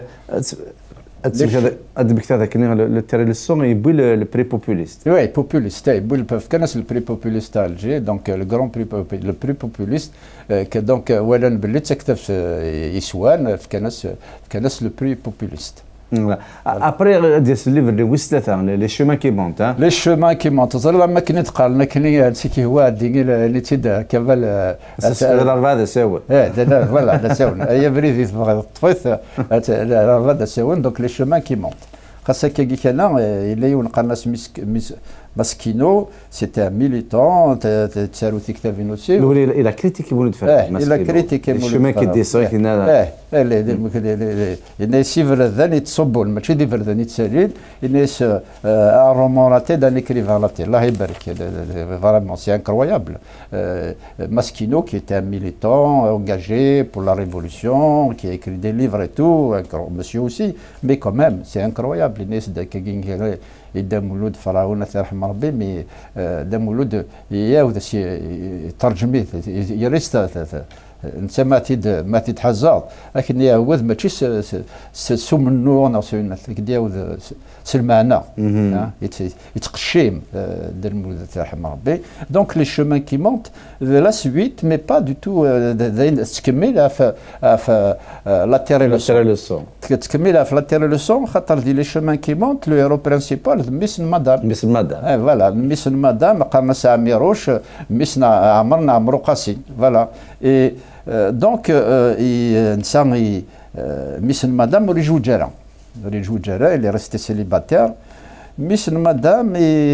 ادبك هذا كنا لو تيري لو سون يبوي لو بري بوبوليست وي بوبوليست يبوي كانس البري بوبوليست تاع الجي دونك لو غران لو بري بوبوليست دونك ولا باللي تكتب يسوان في كانس لو بري بوبوليست ابري ديال الليفر اللي وصلت لي شومان كي مونت لي شومان كي مونت زرا ما كنت قالنا كني هادشي كي هو اللي تيدا كفال هذا ساون فوالا هذا ساون هي بريدي طفيت هذا ساون دونك لي شومان كي مونت خاصك كي كان الا يونقلنا ماسكينو سيتي ميليتون تسالو تكتافين اوسي الى كريتيكي مولود فرعون الى كريتيكي مولود الشومان كي ديسوي كنا الناس يفردان يتصبون ماشي دي فردان يتسالين الناس روموناتي دان écrivain الله يبارك vraiment c'est incroyable Maschino qui était un militant engagé pour la révolution qui a écrit des livres et tout un grand monsieur aussi mais quand même c'est incroyable الناس كاين يدا مولود فرعون يرحم ربي مي دا مولود ياود ترجميه يريست انت ما تتحزر لكن ياود ماشي سو منو ناسيونال ياود سي المعنى يتقشيم دا المولود يرحم ربي دونك لي شومان كي مونت لا سويت مي با دو تو تكمل في لاتيري لوسون تكمل في لاتيري لوسون خاطر دي لي شومان كي مونت لو هيرو برينسيبال ميس المدام فوالا ميس المدام قرنس عميروش ميسنا عمرنا عمرو قاسي فوالا اي دونك انسان ميس المدام ريجو جارا اللي ريستي سيليباتير ميس المدام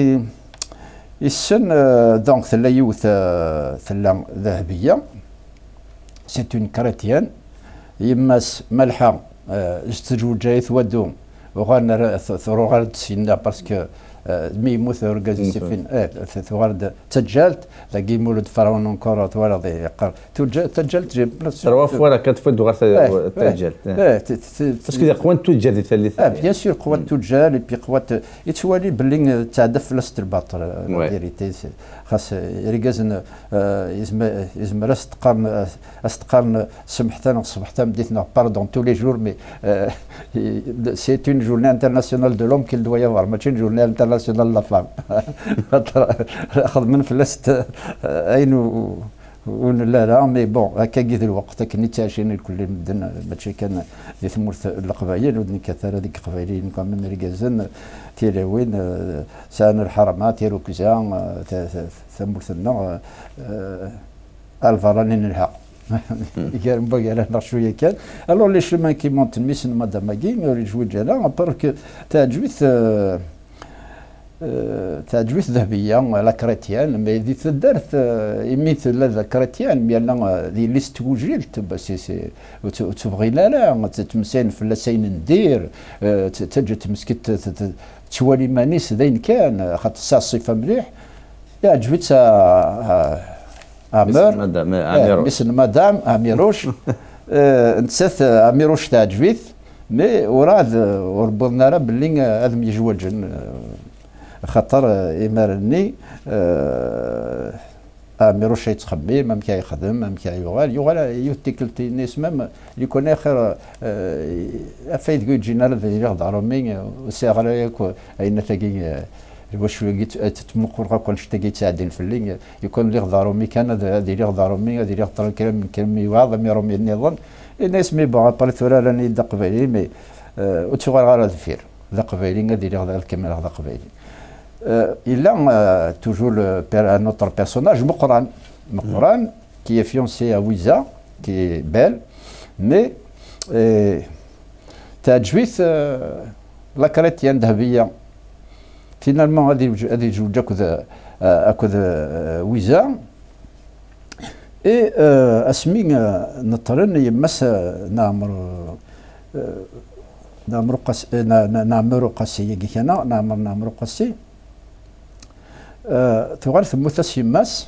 السن دونك ثلا يوث ثلا ذهبيه سي اون كريتيان يماس ملحه استجوجا يثودو وغانا ثروغارد سينا باسكو مي يموت ركاز سيفين ثوارد تجلت لاقي مولود فرعون انكور ثوارد يقر تجلت جيب رواف ولا كتفد وغا تجلت باسكو دي قوان تجار دي ثالثه بيان سور قوات تجار بي قوات يتوالي باللي تعدف لاست الباطل فيريتي خاص ركازن يزمر استقارن سمحتنا صبحتنا بديتنا باردون تو لي جور مي سي اون جورني انترناسيونال دو لوم كيل دوا يافوار ماشي جورني انترناسيونال لا فام اخذ من فلست اين لا مي بون هكا كي الوقت كني تعشين الكل مدن ماشي كان يثمرت القبائل ودني كثر هذيك قبائلين كان من ركازن تيراوين سان الحرمات تيرو كزان ثمرتنا الفرانين الحق كان بقى لنا شويه كان الو لي شمان كي مونت ميسن مدام كي ريجوي جالا برك تعجبت ذهبيه لا كريتيان مي دي تدرت يميت لا كريتيان ميالا دي ليست وجلت بس تبغي لا تمسين في لسين ندير تجي تمسكت توالي مانيس ذين كان خاطر سا الصفه مليح عجبت امير اسم مدام اميروش نسات اميروش تعجبت مي وراد وربنا راه باللي هذا يجوجن خاطر إمارني ميروش يتخمم مام كي يخدم مام كي يغال يوتيكلتي ناس مام يكون آخر أفايد كو جينال في يغدارو مين وسيغال يكو أين تاقي واش تتمقر غاكون شتاقي تساعدين في اللين يكون لي غدارو مي كان هذه لي غدارو مي هذه لي غدارو كلام من كلمة يواض ميرو مي النظام الناس مي بون ابري ثورا راني دا قبيلي مي وتشغل غالا دفير ذا قبيلي هذه لي غدار الكامل ذا قبيلي il a toujours un autre personnage, Mokran, qui est fiancé à Ouiza, qui est belle, mais Tajwith, la chrétienne d'Havia, finalement, elle est jouée à Ouiza, et Asming, notre reine, il masse نعمرو قاسي يجينا نعمرو قاسي تغال ثموت يماس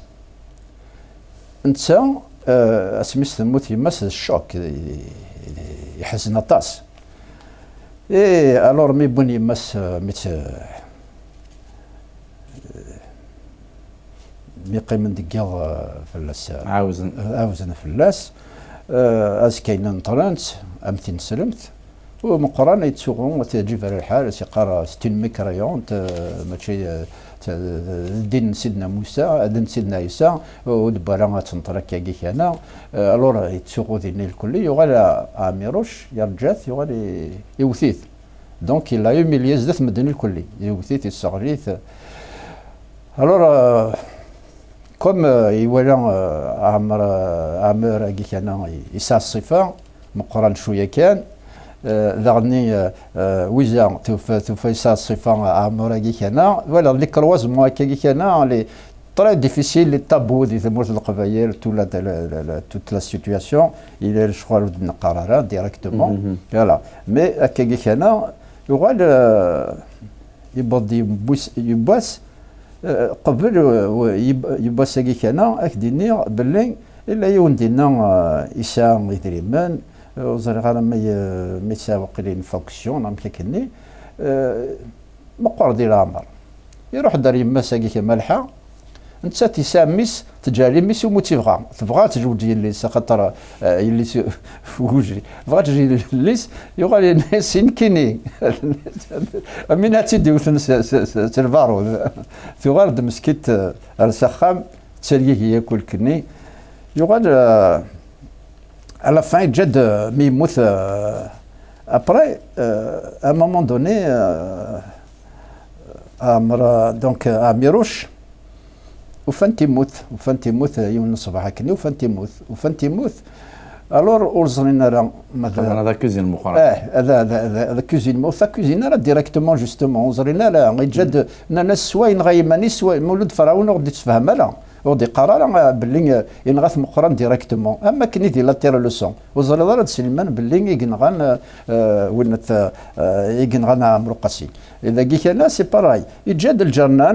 انت اسميس ثموت يماس الشوك يحزن طاس اي الور مي بون يماس ميت ميقيم دقيق فلاس عاوزن فلاس از كاين نطرنت امتين سلمت ومقران يتسوقون تجيب على الحال سيقرا 60 ميكريون ماشي دين سيدنا موسى دين سيدنا عيسى ودبرا تنطرك كي انا الور يتسوقوا دين الكل يغال اميروش يرجات يغال يوثيث دونك لا يوميليز ذات مدن الكل يوثيث الصغريث الور كوم يولى عمر كي انا يسع الصفه مقران شويه كان ذغني ويزا توفى يسا الصفة عمورا كيكانا ولا اللي كرواز موا كيكانا اللي très difficile, les tabous des mots de l'Qabaïl, toute la situation. Il est, je crois, le Naqarara directement. Voilà. Mais à Kagikana, il y a قبل يباس كينا اكديني باللي الا يوندينا إساء يدريمان وزرغانا ما يساوق لين فونكسيون نعم كيكني مقر ديال العمر يروح دار يما ساكي مالحه انت تساميس تجاري ميس ومو تبغى تجوجي ليس خاطر يليس وجري بغا تجي ليس يقال الناس كيني من هاتي ديوثن تلفارو ثغارد مسكيت السخام تساليه ياكل كني يقال على فاين جد مي يموت ابري ا مومون دوني امر دونك اميروش وفان تيموت يوم الصباح هكني وفان تيموت الور اورزرينا راه مثلا هذا كوزين مقارنه هذا كوزين موثا كوزين راه ديريكتومون جوستومون اورزرينا لا غيجد ناس سواين غيماني سواء مولود فرعون غادي تفهم لا ودي قرار باللي ينغث مقران ديريكتومون اما كني دي لاتير لوسون وزري دار سليمان باللي يغنغان ولنت يغنغان عمرو قاسي اذا كي كان سي باراي يتجاد الجرنان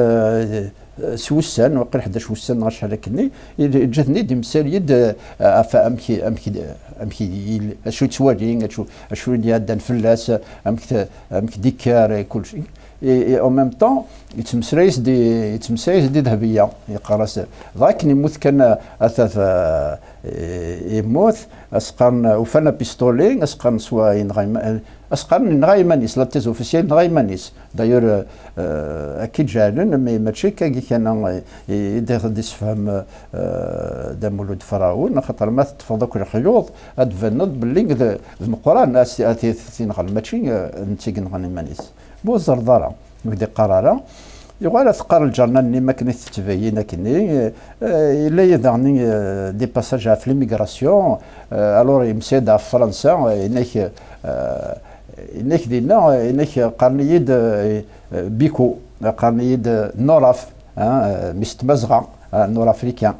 سوسان وقيل 11 وسان شحال هكني جاتني دي مسال يد افا امكي اشو توالي اشو اللي هادان فلاس امك ديكار كل شيء او ميم طون يتمسريس دي ذهبيه يقراس ذاك يموت كان اثاث يموت اسقرن وفنا بيستولي اسقرن سوا ينغيم اسقرن نغايمانيس لا تيز اوفيسيال نغايمانيس دايور اكيد جالن مي ماشي كي كان يدير ديسفهم دا مولود فرعون خاطر ما تفضك الخيوط ادفنض باللي المقران ناس تينغل ماشي نتيق نغايمانيس بو زرداره بدي قراره يقال ثقار الجرنان اللي ما كانت تبين كني الا يدعني دي باساج في ليميغراسيون الور يمسيد في فرنسا انك دينا انك قرنيد بيكو قرنيد نوراف مستمزغه نور افريكان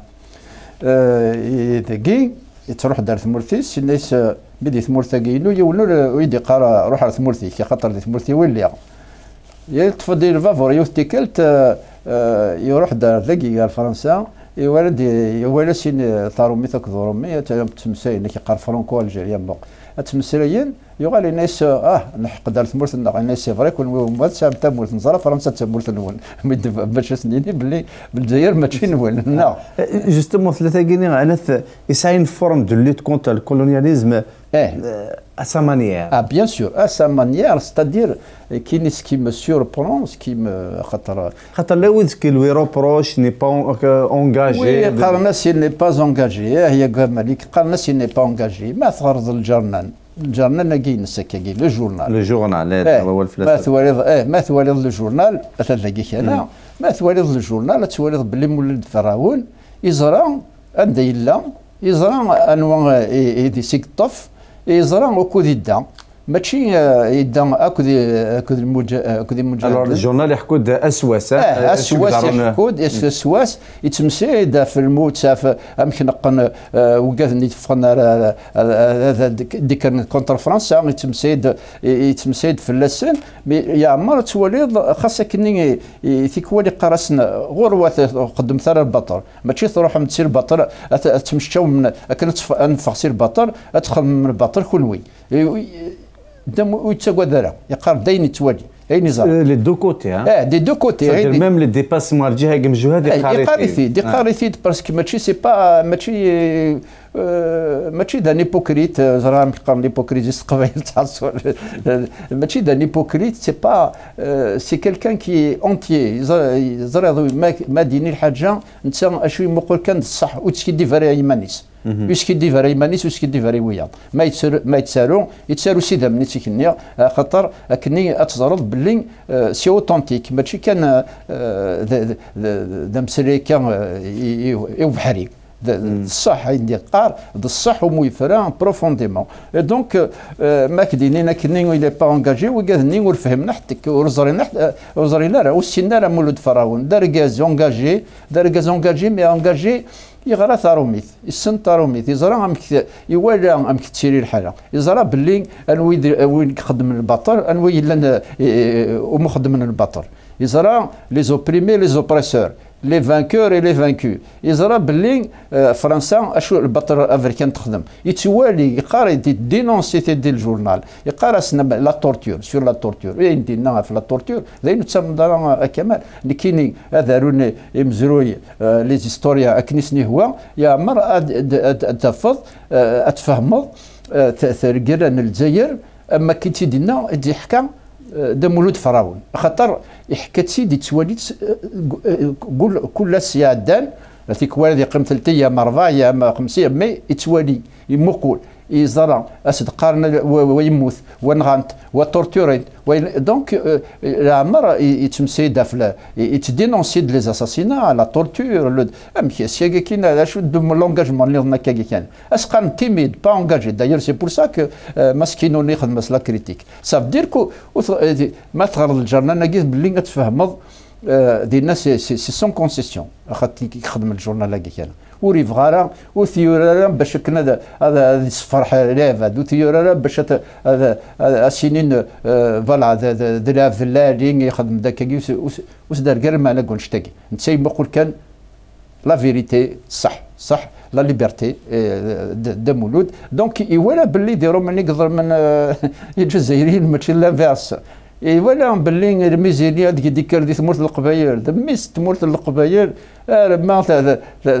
كي تروح دار ثمورثيس الناس بدي ثمورثاكينو يولو ويدي قرا روح على ثمورثي كي خاطر ثمورثي وين يتفضل الفافور يوتيكلت يروح دار ذاكي قال فرنسا يولد يولد سين ثارو ميثاك ضرومي تمساين كي قال فرانكو الجيريا بون تمسريين يقال الناس نحق دار ثمورث الناس سي فري كون موال سام تمورث نزرا فرنسا تمورث نول باش سنيني باللي بالجزائر ماشي نول لا جوستومون ثلاثه كيني على يساين فورم دو لوت كونتر الكولونياليزم à sa manière. Ah bien sûr, à sa manière, c'est-à-dire ce qui me surprend, ce qui me خاطر لا ويز كي لوي روبروش ني با انغاجي. Oui, قالنا سي ني با انغاجي هي قال مالك قالنا سي ني با انغاجي ما ثغرض الجرنان كاين نسكاكي لو جورنال. لو جورنال هو الفلاسفه. ما ثواليض ما ثواليض لو جورنال ثلاثه انا ما ثواليض لو جورنال ثواليض باللي مولد فرعون يزرع عند يلا يزرع انواع يدي سيكطف يزرع وكود يدا ماشي يدا اكود المجاهد. الوغ الجورنال يحكود اسواس اسواس يحكود اسواس يتمسيد في الموت امكن نقن وقاذني تفقنا هذا ديك كونتر فرنسا يتمسيد في اللسان يعمر توليض خاصك كني تيكوالي قراسنا غروه قدم ثار البطر ماشي تروح تسير البطر تمشاو من كنت انفخ البطر ادخل من البطر كلوي دم ويتسوى ذرا يقارب داين يتواجه اي نظام لي دو كوتي دي دو كوتي ميم لي ديباسمون الجهه كمجهه دي قارثي باسكو ماشي سي با ماشي دان هيبوكريت زرا نقارن ليبوكريت قبيل تاع ماشي دان هيبوكريت سي با سي كيلكان كي اونتيي زرا ما ديني الحاجه انت اشوي مقول كان الصح وتسكي فري ايمانيس ويسكي دي فري مانيس ويسكي دي فري ويا ما يتسارو سيدا مني تيكنيا خاطر كني اتزرد باللي سي اوتونتيك ماشي كان ذا مسري كان بحري الصح عندي قار الصح وميفرا بروفونديمون دونك ما كديني كني ويلي با انجاجي وكادني ورفهمنا حتى ورزرينا راه وسينا راه مولود فراون دار كاز انجاجي مي انجاجي يغرى ثاروميث يسن ثاروميث يزرى يوالى امك تسيري الحاله يزرى باللي وين يخدم البطل انوي لنا ومخدم البطل يزرى لي زوبريمي لي زوبريسور لي فانكور اي لي فانكو يزرى باللي فرنسا اشو البطل الامريكان تخدم يتوالي يقرا دينونسي ديال الجورنال يقرا لا تورتور سور لا تورتور وين دينا في لا تورتور زين تسمى كمال اللي كاينين هذا روني مزروي لي زيستوريا اكنيسني هو يا مر تفض اتفهمض ترقرن الجزائر اما كنتي دينا دي حكا دا مولود فراون خاطر يحكى سيدي تواليت قول كل سيادان هذيك والدي قيمة ثلاثية مرضايا خمسية مي يتوالي يمقول يزرع اسد قارن ويموت ونغانت وتورتوريد دونك العمر يتمسيد في يتدينونسي لي زاساسينا لا تورتور امشي سياكي كاين شو دوم لونجاجمون اللي هنا كان اسقان تيميد با انجاجي داير سي بور سا كو ماسكينو يخدم لا كريتيك صاف دير كو ما تغرض الجرنان ناقص باللي تفهمض دي الناس سي سون كونسيسيون خاطر يخدم الجورنال هكا كان وريفغارا وثيورا باش كنا هذا صفر ليف هذا ثيورا باش هذا السنين فوالا دلاف اللارين يخدم داك واش دار كاع ما نقولش تاكي نتاي نقول كان لا فيريتي صح لا ليبرتي دا مولود دونك يوالا باللي ديروا من يقدر من الجزائريين ماشي لافيرس ولا باللي الميزانيه ديك دي ثمورت القبايل دميس ثمورت القبايل ما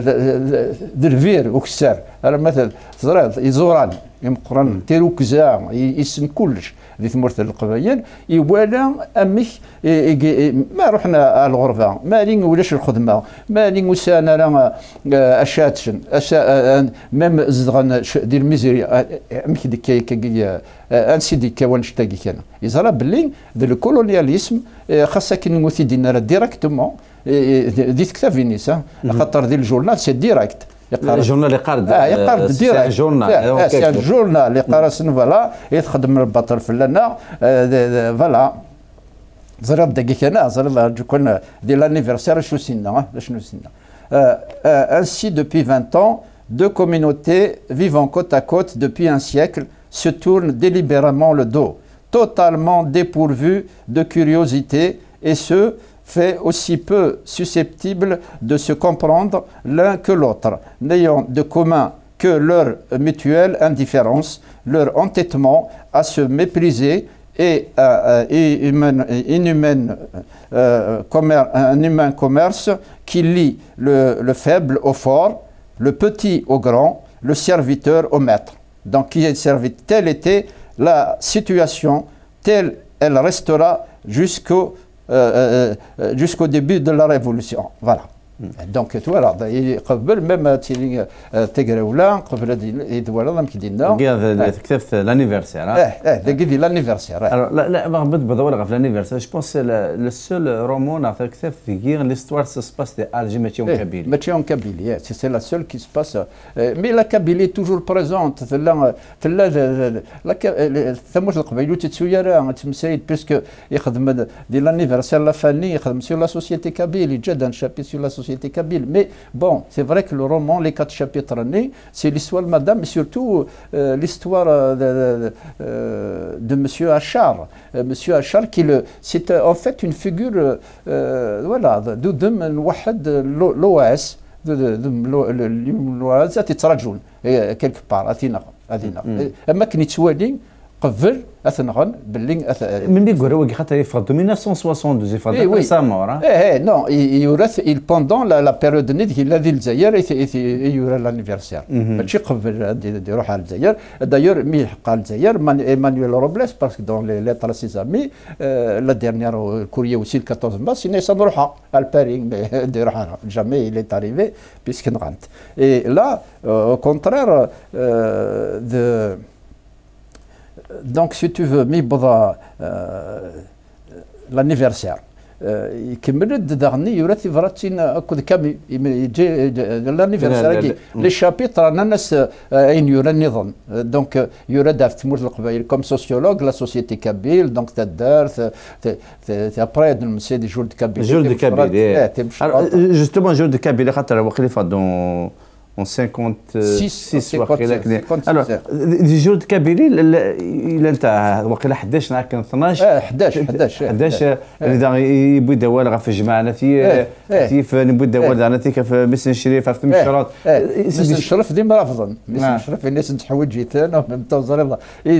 درفير وكسار مثلا زراد يزوران يمقرن تيرو كزا يسن كلش دي ثمورت القبايل يوالا امك ما رحنا الغرفه ما لين ولاش الخدمه ما لين وسانا راه اشاتشن ميم زدغن ديال الميزيريا امك ديك انسي ديك وانش تاكي كان يزرى باللي الكولونياليسم خاصة كي نموتي دينا ديراكتومون دي كتاب فينيسا خاطر ديال الجورنال سي ديراكت الجورنال اللي قارد يقارد ديراكت جورنال سي الجورنال اللي قارا فوالا يتخدم البطل فلانا فوالا زرا دقيقة انا زرا كنا ديال لانيفرسير شنو سنا ainsi depuis 20 ans deux communautés vivant côte à côte depuis un siècle se tournent délibérément le dos, totalement dépourvus de curiosité et ce fait aussi peu susceptibles de se comprendre l'un que l'autre, n'ayant de commun que leur mutuelle indifférence, leur entêtement à se mépriser et un humain commerce qui lie le faible au fort, le petit au grand, le serviteur au maître. Donc, qui est servi. Telle était la situation, telle elle restera jusqu'au début de la Révolution. Voilà. Donc, voilà, قبل même تقراولا قبل يدولا مكدينا كتبت l'anniversaire. دقيقي l'anniversaire. لا ما غنبدا بدور في l'anniversaire. Je pense c'est le seul roman à كتبت في l'histoire se passe de Alger ماشي en Kabylie. ماشي en Kabylie, c'est la seule qui se passe. Mais la Kabylie est toujours présente. ثموت القبائل تتسويرا تمسايد باسكو يخدم ديال l'anniversaire la famille يخدم sur la société Kabylie جدا chapitre sur la société kabyle. Mais bon, c'est vrai que le roman, les 4 chapitres nés, c'est l'histoire de madame, mais surtout l'histoire de monsieur Achar. Monsieur Achar, c'est en fait une figure, voilà, l'OAS, l'OAS, تترجل quelque part, أثينا. أما كنت توالي قبل اثنغن باللي من يقول هو خاطر يفرضوا 1972 يفرضوا sa mort. Non, يورث pendant la période نيت هي الذي الجزائر يورى l'anniversaire ماشي قبل يروح على الجزائر. دايور مي حق الجزائر ايمانويل روبليس باسكو دون لي ليتر سي زامي لا ديرنيير كوريي aussi le 14 mars il نروح على باريس يروح jamais il est arrivé puisque نغنت. Et là au contraire de donc si tu veux l'anniversaire يكمل داغني يورا تيفراتين اكو كامي يجي لانيفرساري لي شابيتر انا الناس اين يورا النظام دونك يورا دافت تموت القبائل كوم سوسيولوج لا سوسيتي كابيل دونك تدار ابري نمسي دي جور دو كابيل جور دو كابيل جوستومون جور دو كابيل خاطر وقيله دون en 56 وقيله alors دي جور دو كابيلي الا انت وقيله 11 كان 12 11 اذا يبدا ولا في الجماعه كيف نبدا ولا كيف مسن شريف في مشرات مسن شرف ديما رافضا مسن شرف الناس نتحوج جيتنا نبداو زريضه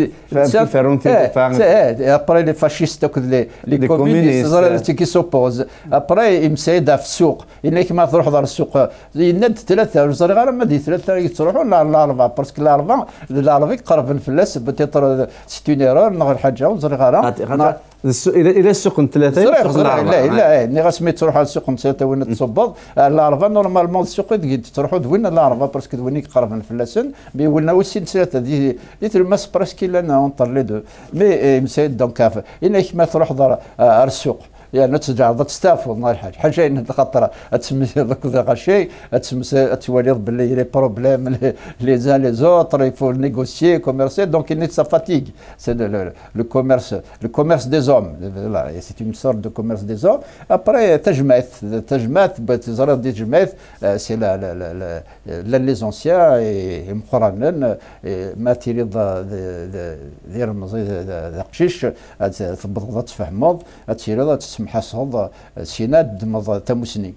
ابري لي فاشيست لي كومونيست كي سوبوز ابري يمسيدا في السوق انك ما تروح دار السوق يند ثلاثه زريغه ما دي ثلاثه تروحوا لاربعه باسكو الاربعه قرب الفلاس بتيطر ستون ايرور نغير حاجه وزريغه الى السوق ثلاثه لا ني غاسمي تروح على السوق ثلاثه وين تصبط الاربعه نورمالمون السوق تروحوا دوينا الاربعه باسكو دويني قرب الفلاسن مي ولنا وسين ثلاثه دي الماس براسكي لنا اونطر لي دو مي مسيد دونك انك ما تروح دار السوق يعني تجعل تستافد ما الحاج حاجه ان خاطر تسمي ذاك الشيء تولي باللي لي بروبليم لي زان لي زوتر يفو نيغوسيي كوميرسي دونك il ça fatigue c'est le commerce des hommes c'est une sorte de commerce des hommes après تجمعت بتزرد دي جمعت سي لا لي زونسيان مقرنن ما تيري دير مزي دقشيش تبغض تفهمض تيري محصل سيناد تموسني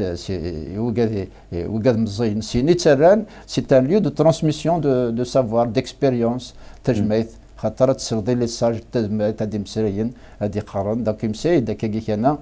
وقاد مزين سيني تران سي ان ليو دو ترانسميسيون دو سافوار ديكسبيريونس تجمعت خاطر تسردي لي ساج تادي مسريين هادي قارن داك يمسي داك كي انا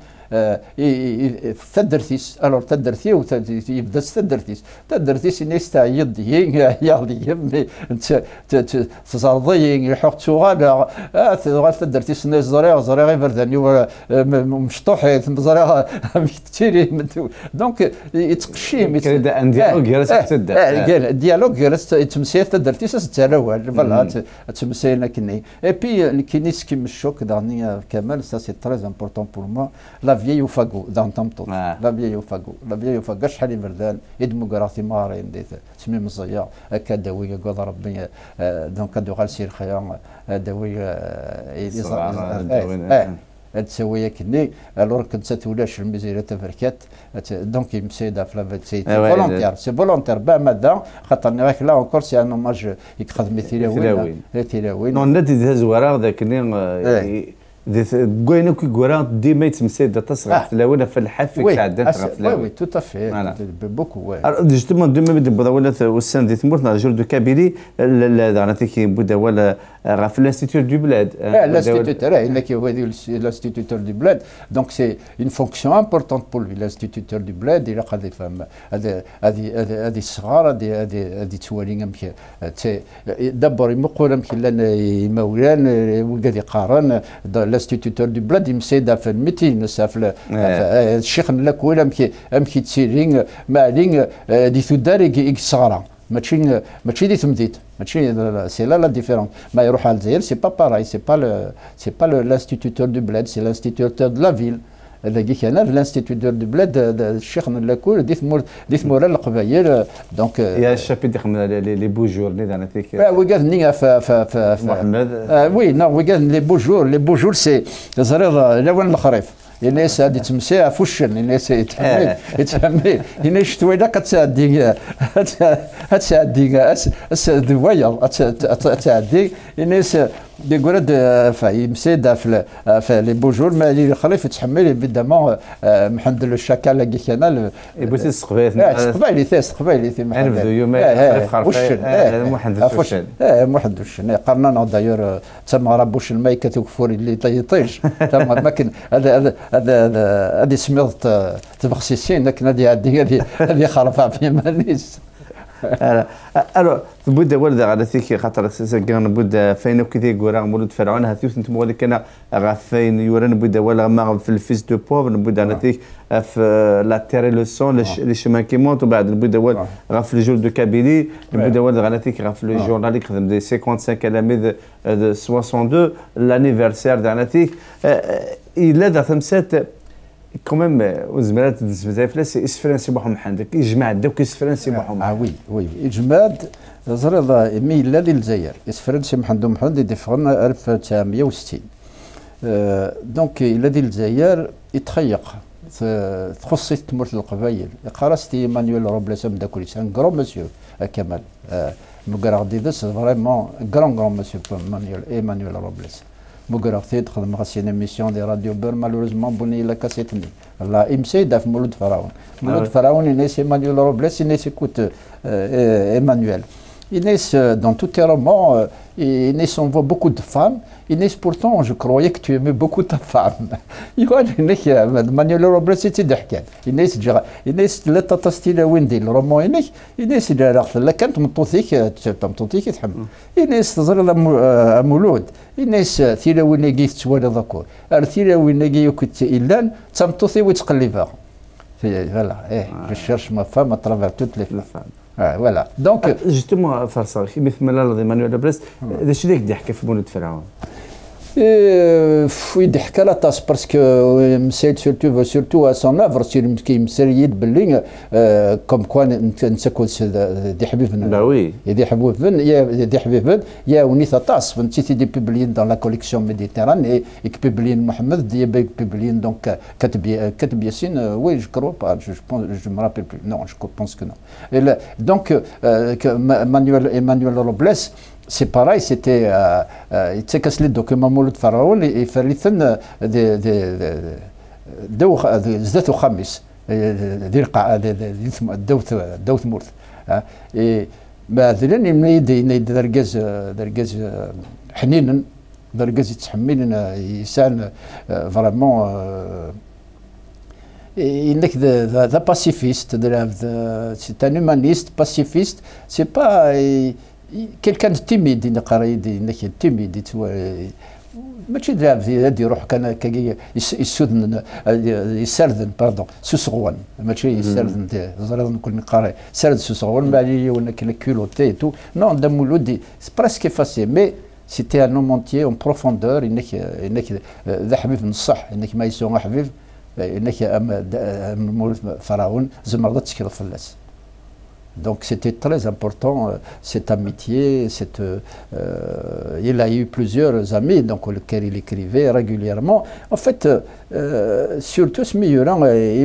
تدرتيس الور تدرتي يبدا تدرتيس نستعيد يا انت تصرضي يحط شغال تدرتيس زريغ غير برداني مشطوح زريغ تيري دونك يتقشيم كان ديالوغ جالس تبدا ديالوغ جالس تمسير تدرتيس تتراول فوالا تمسينا كني اي بي كينيس كيم الشوك داني كمال سا سي تري امبورطون بور موا لا vieille au fagot dans Tamto la vieille au fagot شحال يبردان يدمقراثي مارين ديت سمي مزيا كداويه قضى ربي دونك كدو غالسير خيام داويه تسوي كني الور كنت تولاش المزيره تفركات دونك يمسيدا في لافيت سي فولونتير سي فولونتير با مادا خاطرني راك لا اونكور سي ان اوماج يخدم تيلاوين نون ندي زواره ذاك قوينا كي قران ديما يتمسيد تصغر تلاونا في الحافك تعدات غفلاوي وي تو تافي بوكو جوستومون ديما بدا ولا وسان دي تمورنا جور دو كابيلي لا نعطيك بدا ولا في الانستيتور دو بلاد الانستيتور انك هو الانستيتور دو بلاد دونك سي اون فونكسيون امبورطونت بور لي الانستيتور دو بلاد الى قد يفهم هذه الصغار هذه توالي دبر يمقول يمكن لنا مولان وقاد يقارن الانستيتور دو بلاد يمسيدا في الميتين في الشيخ نلاك ولا امكي تسيرين مالين دي ثداري صغار ماشي دي تمديد ماشي سي لا ديفيرون ما يروح على الجزائر سي با باراي سي با الانستيتور دو بلاد سي الانستيتور دو لا فيل هذاك انا في الانستيتور دو بلاد الشيخ نلاكو دي ثمور القبايل دونك يا الشابيد يخدم لي بوجور اللي دانا فيك وقال في محمد وي نو وقال لي بوجور سي زريض لون الخريف الناس هذه تمسيها فشل الناس يتحمل الناس شتوينا كتعدي الدوايا تعدي الناس يقول يمسيدا في لي بوجور ما اللي خليف يتحمل ايفيدامون محمد الشكال كي كان يبوسي السقبايلي محمد يوم محمد الشن قرنا داير تما ربوش الماء كتوفور اللي طيش تما ما هذه سميت تبخسيسين لكن هذه خرفه في مانيس الو بودا ولد على ثيك خاطر كان بودا فين كذي غورا مولود فرعون هاتيوس انت مولد كان غافين يورن بودا ولا ما في الفيس دو بوفر بودا على ثيك في لا تيري لو سون لي شيمان كي مونت وبعد بودا ولد غاف لي جور دو كابيلي بودا ولد على ثيك غاف لو جورنال اللي خدم دي 55 كلاميذ 62 لانيفرسير على ثيك الا ذا ثمسات كوميم وزمالات بزاف فلاس اسفران سي محمد محمد يجمع دوك اسفران سي محمد وي وي اجماد زرد مي الذي الجزائر اسفران سي محمد محمد يدفعنا 1960 دونك الذي الجزائر يتخيق تخصص تمرت القبائل قرست ايمانويل روبليس من داك ان كرون مسيو كمال مقرا ديدس فريمون كرون مسيو ايمانويل روبليس مقرا تخدم غاسين ميسيون دي راديو بير مالوريزمون بني لا كاسيتني الله امسي داف مولود فرعون مولود فرعون ينس ايمانويل روبليس ينس écoute Emmanuel. Inès, dans tous tes romans, Inès, on voit beaucoup de femmes. Inès, pourtant, je croyais que tu aimais beaucoup ta femme. Manuel Robles, c'était d'Hkan. Inès, لا تستطيع ويندي الرومان إنك إنيس لا كانت مطوثيك تمطوثيك تحمل إنيس تظل مولود إنيس ثيلا وينجي تسوال ذكور ثيلا وينجي كنت إلان تمطوثي وتقلبها فوالا إيه je cherche ma femme à travers toutes les femmes. Voilà. Donc, justement, Farsa, مثل ما Emmanuel Robles, ايش ذيك ضحكه في مولد فرعون؟ يضحك على طاس باسكو مسيت سورتو سون افر سير كيمسريد باللي كوم كوان نسكو دي حبيبنا با وي دي حبيبنا يا دي حبيبنا يا ونيثا طاس فنتي دي بيبلين دون لا كوليكسيون ميديتيران اي بيبلين محمد دي بيبلين دونك كاتب ياسين وي جو كرو با جو me rappelle plus non je pense que non donc Emmanuel Robles c'est pareil, c'était tu sais qu'est-ce les documents مولد فرعون il fallait زدت خامس دير قاعده دوت مورث بعدين يمني درجاز حنينا درجاز يتحمل يسان فريمون انك ذا باسيفيست c'est un humaniste pacifiste c'est pas quelqu'un de timide انك تيميد ماشي دابا يروح كان يسودن يسردن باردون سوسغوان ماشي يسردن زرد كل قاري سرد سوسغوان ما عليه ولا كيلوتي تو نو دا مولود بريسك فاسي مي سيتي ان هوم اونتيي اون بروفوندور انك ذا حبيب نصح انك ما يسوى حبيب انك مولود فرعون زمر تسكر فلاس. Donc c'était très important cette amitié, il a eu plusieurs amis donc auxquels il écrivait régulièrement. En fait, surtout ce milieu-là,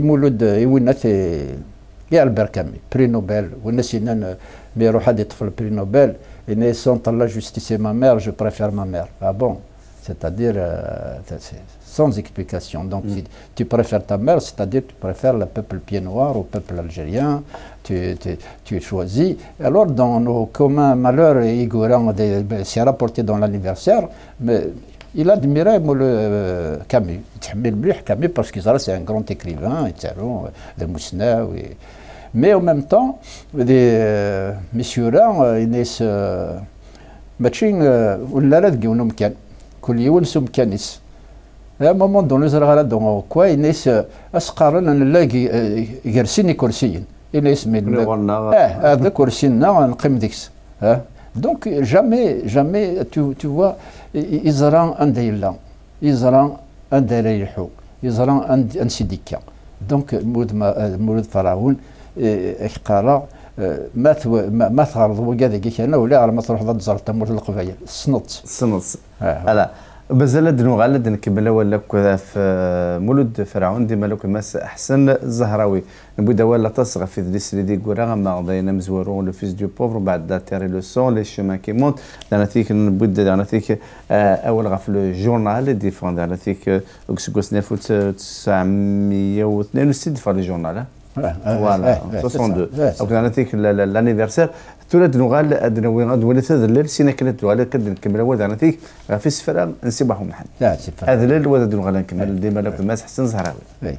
il y a Albert Camus, prix Nobel, mais le prix Nobel, il est sans la justice et ma mère, je préfère ma mère. Ah bon, c'est-à-dire sans explication. Donc si tu préfères ta mère, c'est-à-dire tu préfères le peuple pied noir au peuple algérien. Tu es choisi. Alors, dans nos communs malheurs, Igorant s'est rapporté dans l'anniversaire, mais il admirait Camus. Camus parce que c'est un grand écrivain, de Moussna. Mais en même temps, des messieurs là, ils naissent matching ou la guillaume can, Kouliou sum canis. À un moment donné, dans quoi ils naissent asqaran la gersini kursiyin. Il est هذا كرسينا نقيم ديكس donc jamais tu vois يزران عند يلا يزران عند ريحو يزران عند سيديكا donc مولد فرعون قال ما ثارض وكذا انا ولا على ما تروح ضد زرت مولد القبائل السنط هلا بزال دنو غالد نكمل ولا كذا في مولد فرعون ديما لو كماس احسن الزهراوي نبدا ولا تصغى في ذليس اللي دي غورا ما غضينا مزورون لو فيس دو بوفر بعد دا تيري لو سون لي شومان كي مونت انا ثيك نبدا انا ثيك اول غاف لو جورنال ديفوند انا ثيك اوكسكوسنا فوت 962 في الجورنال فوالا 62 دونك انا ثيك لانيفرسير تولد نغال ادنوي ولد هذا الليل سينا كانت على كد نكمل ولد انا ثيك في السفره نسيبهم محل لا سفر هذا الليل ولد نغال نكمل ديما لك الماس حسن زهراوي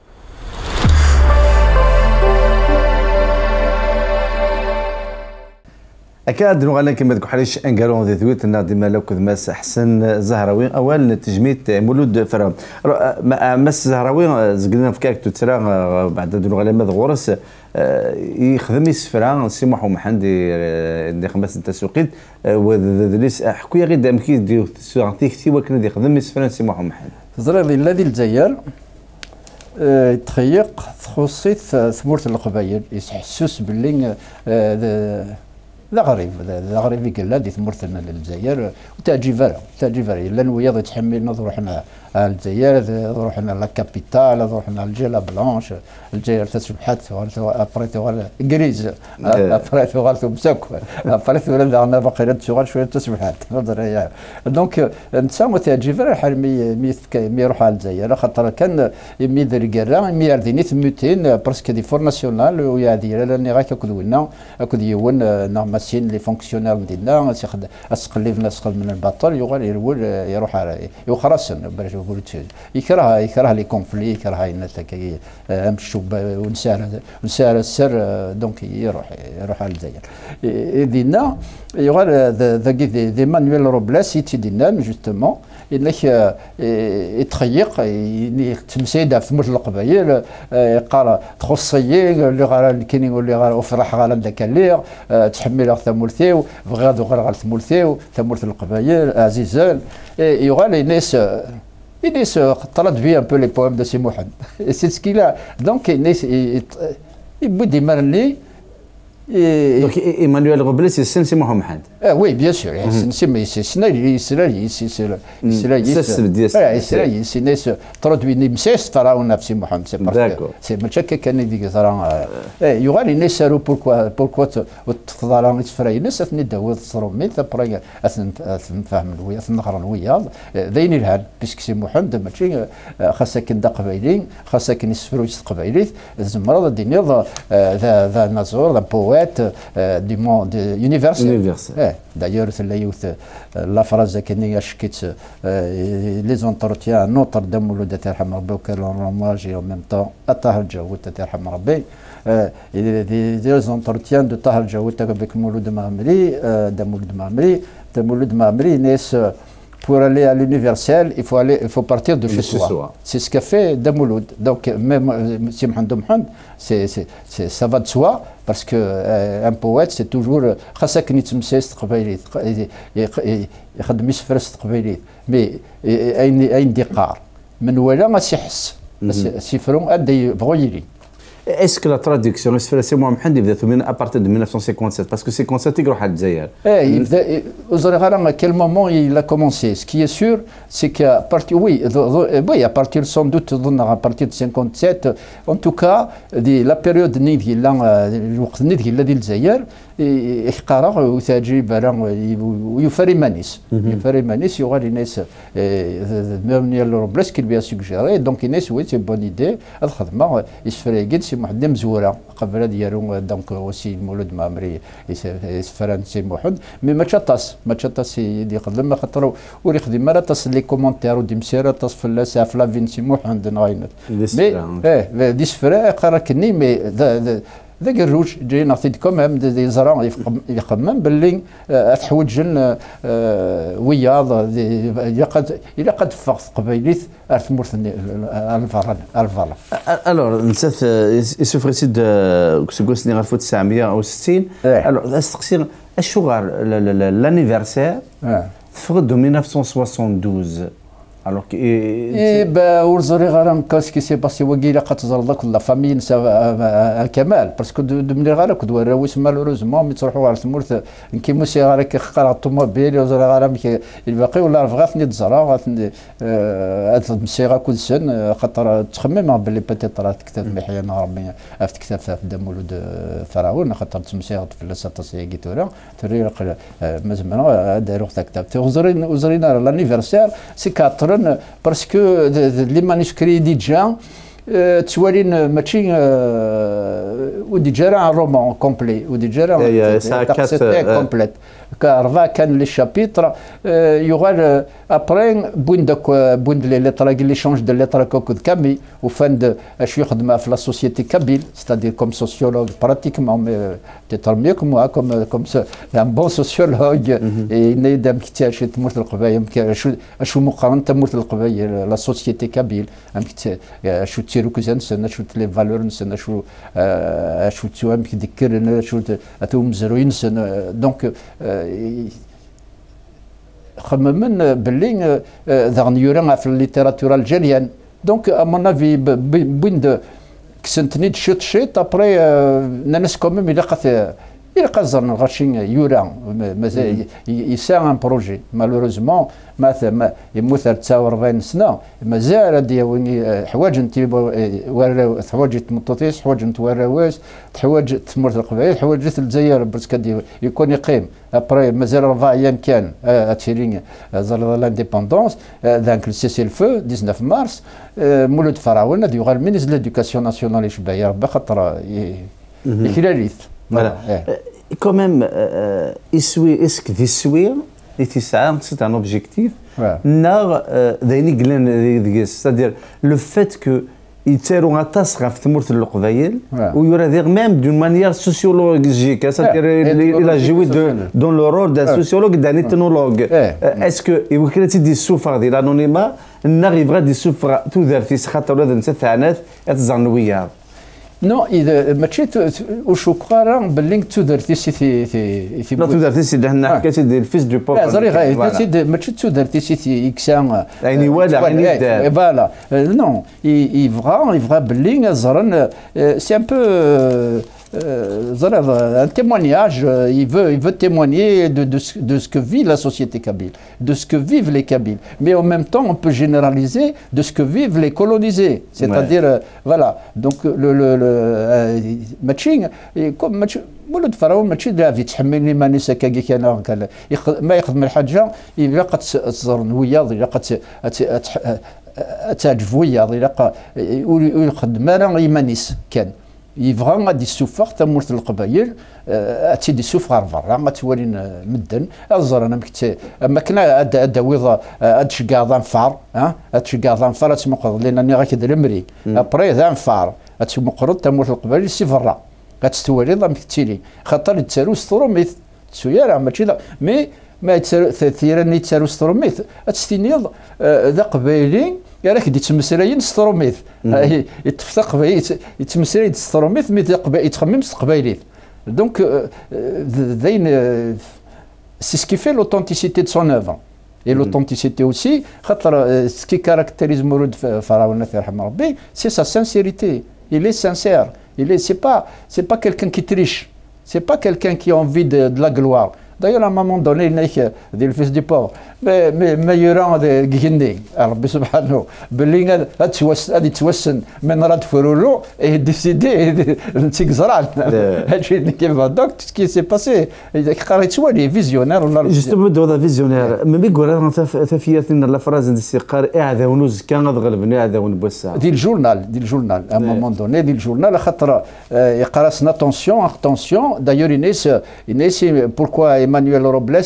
اكاد نغال كما تقول حريش انقالون ذي ذويت ديما لك الماس حسن زهراوي اول تجميت مولود فرعون ماس زهراوي زقلنا في كاك تترى بعد نغال ماذ غورس يخدم يسفرا سي محمد محمد اللي خمس التسويقين وذليس حكويا غير دام كي دير تيكتي وكان يخدم يسفرا سي محمد محمد زرير الذي الجزائر تخيق تخصيت ثمورة القبائل يحسوس باللي ذا غريب ذا غريب يقول دي ثمورتنا للجزائر وتعجبها لان ويا يتحمل نروح حنا الجزائر نروح حنا لا كابيتال نروح حنا الجيلا بلانش الجزائر تسبحات ابري تغال انجليز ابري تغال مساك ابري تغال انا باقي تغال شويه تسبحات نظر دونك نتا تعجبها حال مي يروح على الجزائر خاطر كان مي دركرا مي يرديني ثموتين برسك دي فور ناسيونال ويا ديال لاني غاك كدونا كديون نورماسيون لي فونكسيونير ديالنا اسقلي ناس من البطل يروح يخرسن يكره لي كونفلي يكره الناس كي امشوا ونسال السر دونك يروح على الجزائر دينا يغال ذا مانويل روبلاس يتدينا جوستومون انك يتخيق تمسيده في مثل القبائل قال تخصيي اللي غير كاين اللي غير وفرح غير ذاك اللي تحمل ثمولثيو بغادو غير ثمولثيو ثمولث القبائل عزيزان يغال الناس طرد بي ان بو لي بويم دو سي محمد سي سكيلا دونك الناس يبدي مرني Donc Emmanuel Robles, c'est Sensi Mohamed. Oui, bien sûr. C'est traduit Nimses Tara Nafsi Mohamed. C'est parce que c'est Machaka Kennedy Gazaran. Il y aura les Nessaru pourquoi Tfadaran Isfraïnes, ça n'est pas Sromit, après Faham Louis, Nahran Wiyad, Dain Ilhad, puisque c'est Mohamed, Machin, Khassakin Daqbailin, Khassakin Isfru Isqbailit, Zmrad Dinir, the Nazor, the poet. Du monde universel. D'ailleurs, la phrase qui est les entretiens à Notre-Dame ou le Terham Rabbi auquel on rend hommage et en même temps à Tahal Jaout Terham Rabbi. Les entretiens de Tahal Jaout avec Mouloud Mamri, Mouloud Mamri naissent. Pour aller à l'universel, il faut partir de chez soi. C'est ce qu'a fait Damouloud. Donc, même si Mohamed, ça va de soi, parce qu'un poète, c'est toujours خاصك نتمسس تقبيلي يخدم يسفرس تقبيلي مي أين دقار من ولا ما سيحس سيفرون أدي بغيري. Est-ce que la traduction c'est Mohamed à partir de 1957 parce que 57 il à Algérie. À quel moment il a commencé? Ce qui est sûr, c'est qu'à partir à partir sans doute à partir de 57, en tout cas la période الوقت اللي الجزائر يقرا وتاجي برا ويفري مانيس يغالي ناس مبني روبلس كي بيا سوجيري دونك الناس وي سي بون ايدي الخدمه يسفريكين سي محمد مزوره قبل ديالو دونك اوسي مولود مامري يسفران سي محمد مي ما تشطاس يخدم خاطر وري خدم مرة تص لي كومونتير ودي مسيره تص في فلافين سي محمد ناينت مي دي سفرا قراكني مي ذاك الروج جاي نعطيك كومام دي زرع يخمم باللي تحوج وياض إلا قد فقط قبيليت ارثمورث الفرن الوغ نسات يسوفر سيد كسكوسني غير 1960 الوغ استقسي اشو لانيفرسير تفقدو 1972 alors que ورزوري غير كاس كي سي باسي وكيلا قتزرد كل فامي نسا كمال باسكو دملي غير كد وراويس مالوروزمون مي تروحوا على ثمورت كيما سي غير كيقرا الطوموبيل وزوري غير الباقي ولا بغاتني تزرع غاتني هاد مسيغا كل سن خاطر تخمم باللي بيتيت راه تكتب محيان ربي في كتاب في دم ولود فرعون خاطر تمسيغ في لساطا سيغيتورا تري مزمنا داروا كتاب وزورينا لانيفرسير سي 4 parce que les manuscrits déjà توالين ماشي وديجا راه رومان كومبلي وديجا راه كومبليت كارفا كان لي شابيتر يغال ابري بوند لي ليتر اللي شونج دو ليتر كوكود كامي وفند اش يخدم في لا سوسيتي كابيل ستادير كوم سوسيولوج براتيكمون تيتر ميو كو موا كوم ان بون سوسيولوج نيدام كتاش تموت القبايل شو مقارنه تموت القبايل لا سوسيتي كابيل شو تيرو كوزان سنه شو لي فالور سنه شو توام كذكر شو اتوم زروين سنه دونك خممن باللي ذا نيورا في الليتراتور الجيريان دونك ا مون افي بوين كسنتني شيط شيط ابري ناس كوميم إلا قزرنا غاشين يورا مازال يساع ان بروجي مالوروزمون مثلا يموت 49 سنه مازال ديالوني حوايج انت وراو حوايج تمطوطيس حوايج انت وراوس حوايج تمرت القبائل حوايج الجزائر برسك يكون يقيم ابري مازال 4 ايام كان تشيرين زال لانديبوندونس ذاك السيسي الفو 19 مارس مولود فرعون هذا يغال مينيس ليدوكاسيون ناسيونال يشبه ربي خاطر يكلاليث. Voilà. Quand même, est-ce que c'est un objectif? C'est-à-dire le fait que يتساروا غطاس في ثمورة القبائل ويرى même d'une manière sociologique, c'est-à-dire il a joué dans le rôle d'un sociologue, d'un ethnologue. Est-ce que يمكن تدي السفر ديال الانونيما نغيبغا دي السفر تودر في خاطر هذا نتا ثانات اتزانويا نو اذا ماشي وشكرا راه باللي تودرتي في لا تودرتي سي لهنا حكايه ديال الفيس دو بوب زري غاية ماشي تودرتي سي اكسان يعني ولا يعني فوالا نو يبغى باللي زرن سي ان بو un témoignage, il veut témoigner de ce que vit la société kabyle, de ce que vivent les Kabyles. Mais en même temps, on peut généraliser de ce que vivent les colonisés. C'est-à-dire, voilà, donc le matching, comme ولد فرعون ماشي دافي تحملني ماني سكاكي كان ما يخدم الحاجه الا قد تزرن وياض الا قد تعجب وياض الا يخدم انا يمانيس كان يبغى غادي السفر تمورة القبائل تيدي السفر برا غتولي مدن الزر انا اما كنا ادويض ادشكا ظنفار ادشكا ظنفار تمقرض لان غا كدير المري ابري ظنفار تمقرض تمورة القبائل سي برا غتستوالي ضم كتيلي خاطر يتسالو ستروميث تسويا ماشي مي ما ثيراني يتسالو ستروميث تستينيض ذا قبايلي راك دي تمسراين ستروميث يتفق يتمسراين ستروميث مي يتخمم قبايليث دونك ذين سي سكي في لوثنتيسيتي دو سون اوفر اي لوثنتيسيتي اوسي خاطر سكي كاركتيريز مولود فرعون الله يرحم ربي سي سا سانسيريتي il est sincère c'est pas quelqu'un qui triche c'est pas quelqu'un qui a envie de la gloire. D'ailleurs, à un moment donné, il y a des fils du pauvre. Mais il y aura des guinées. Alors, subhanahu, Bellinga a dit Twassen, Menrad Furulu, et décidé de Tigzral. Donc, ce qui s'est passé, il est visionnaire. Justement, dans la visionnaire, mais Goran, tu fais la phrase de Sikar, et à Daounous, quand on a Daounboussa. Dit le journal, à un moment donné, dit le journal, il y a attention. D'ailleurs, il est pourquoi Emmanuel Robles,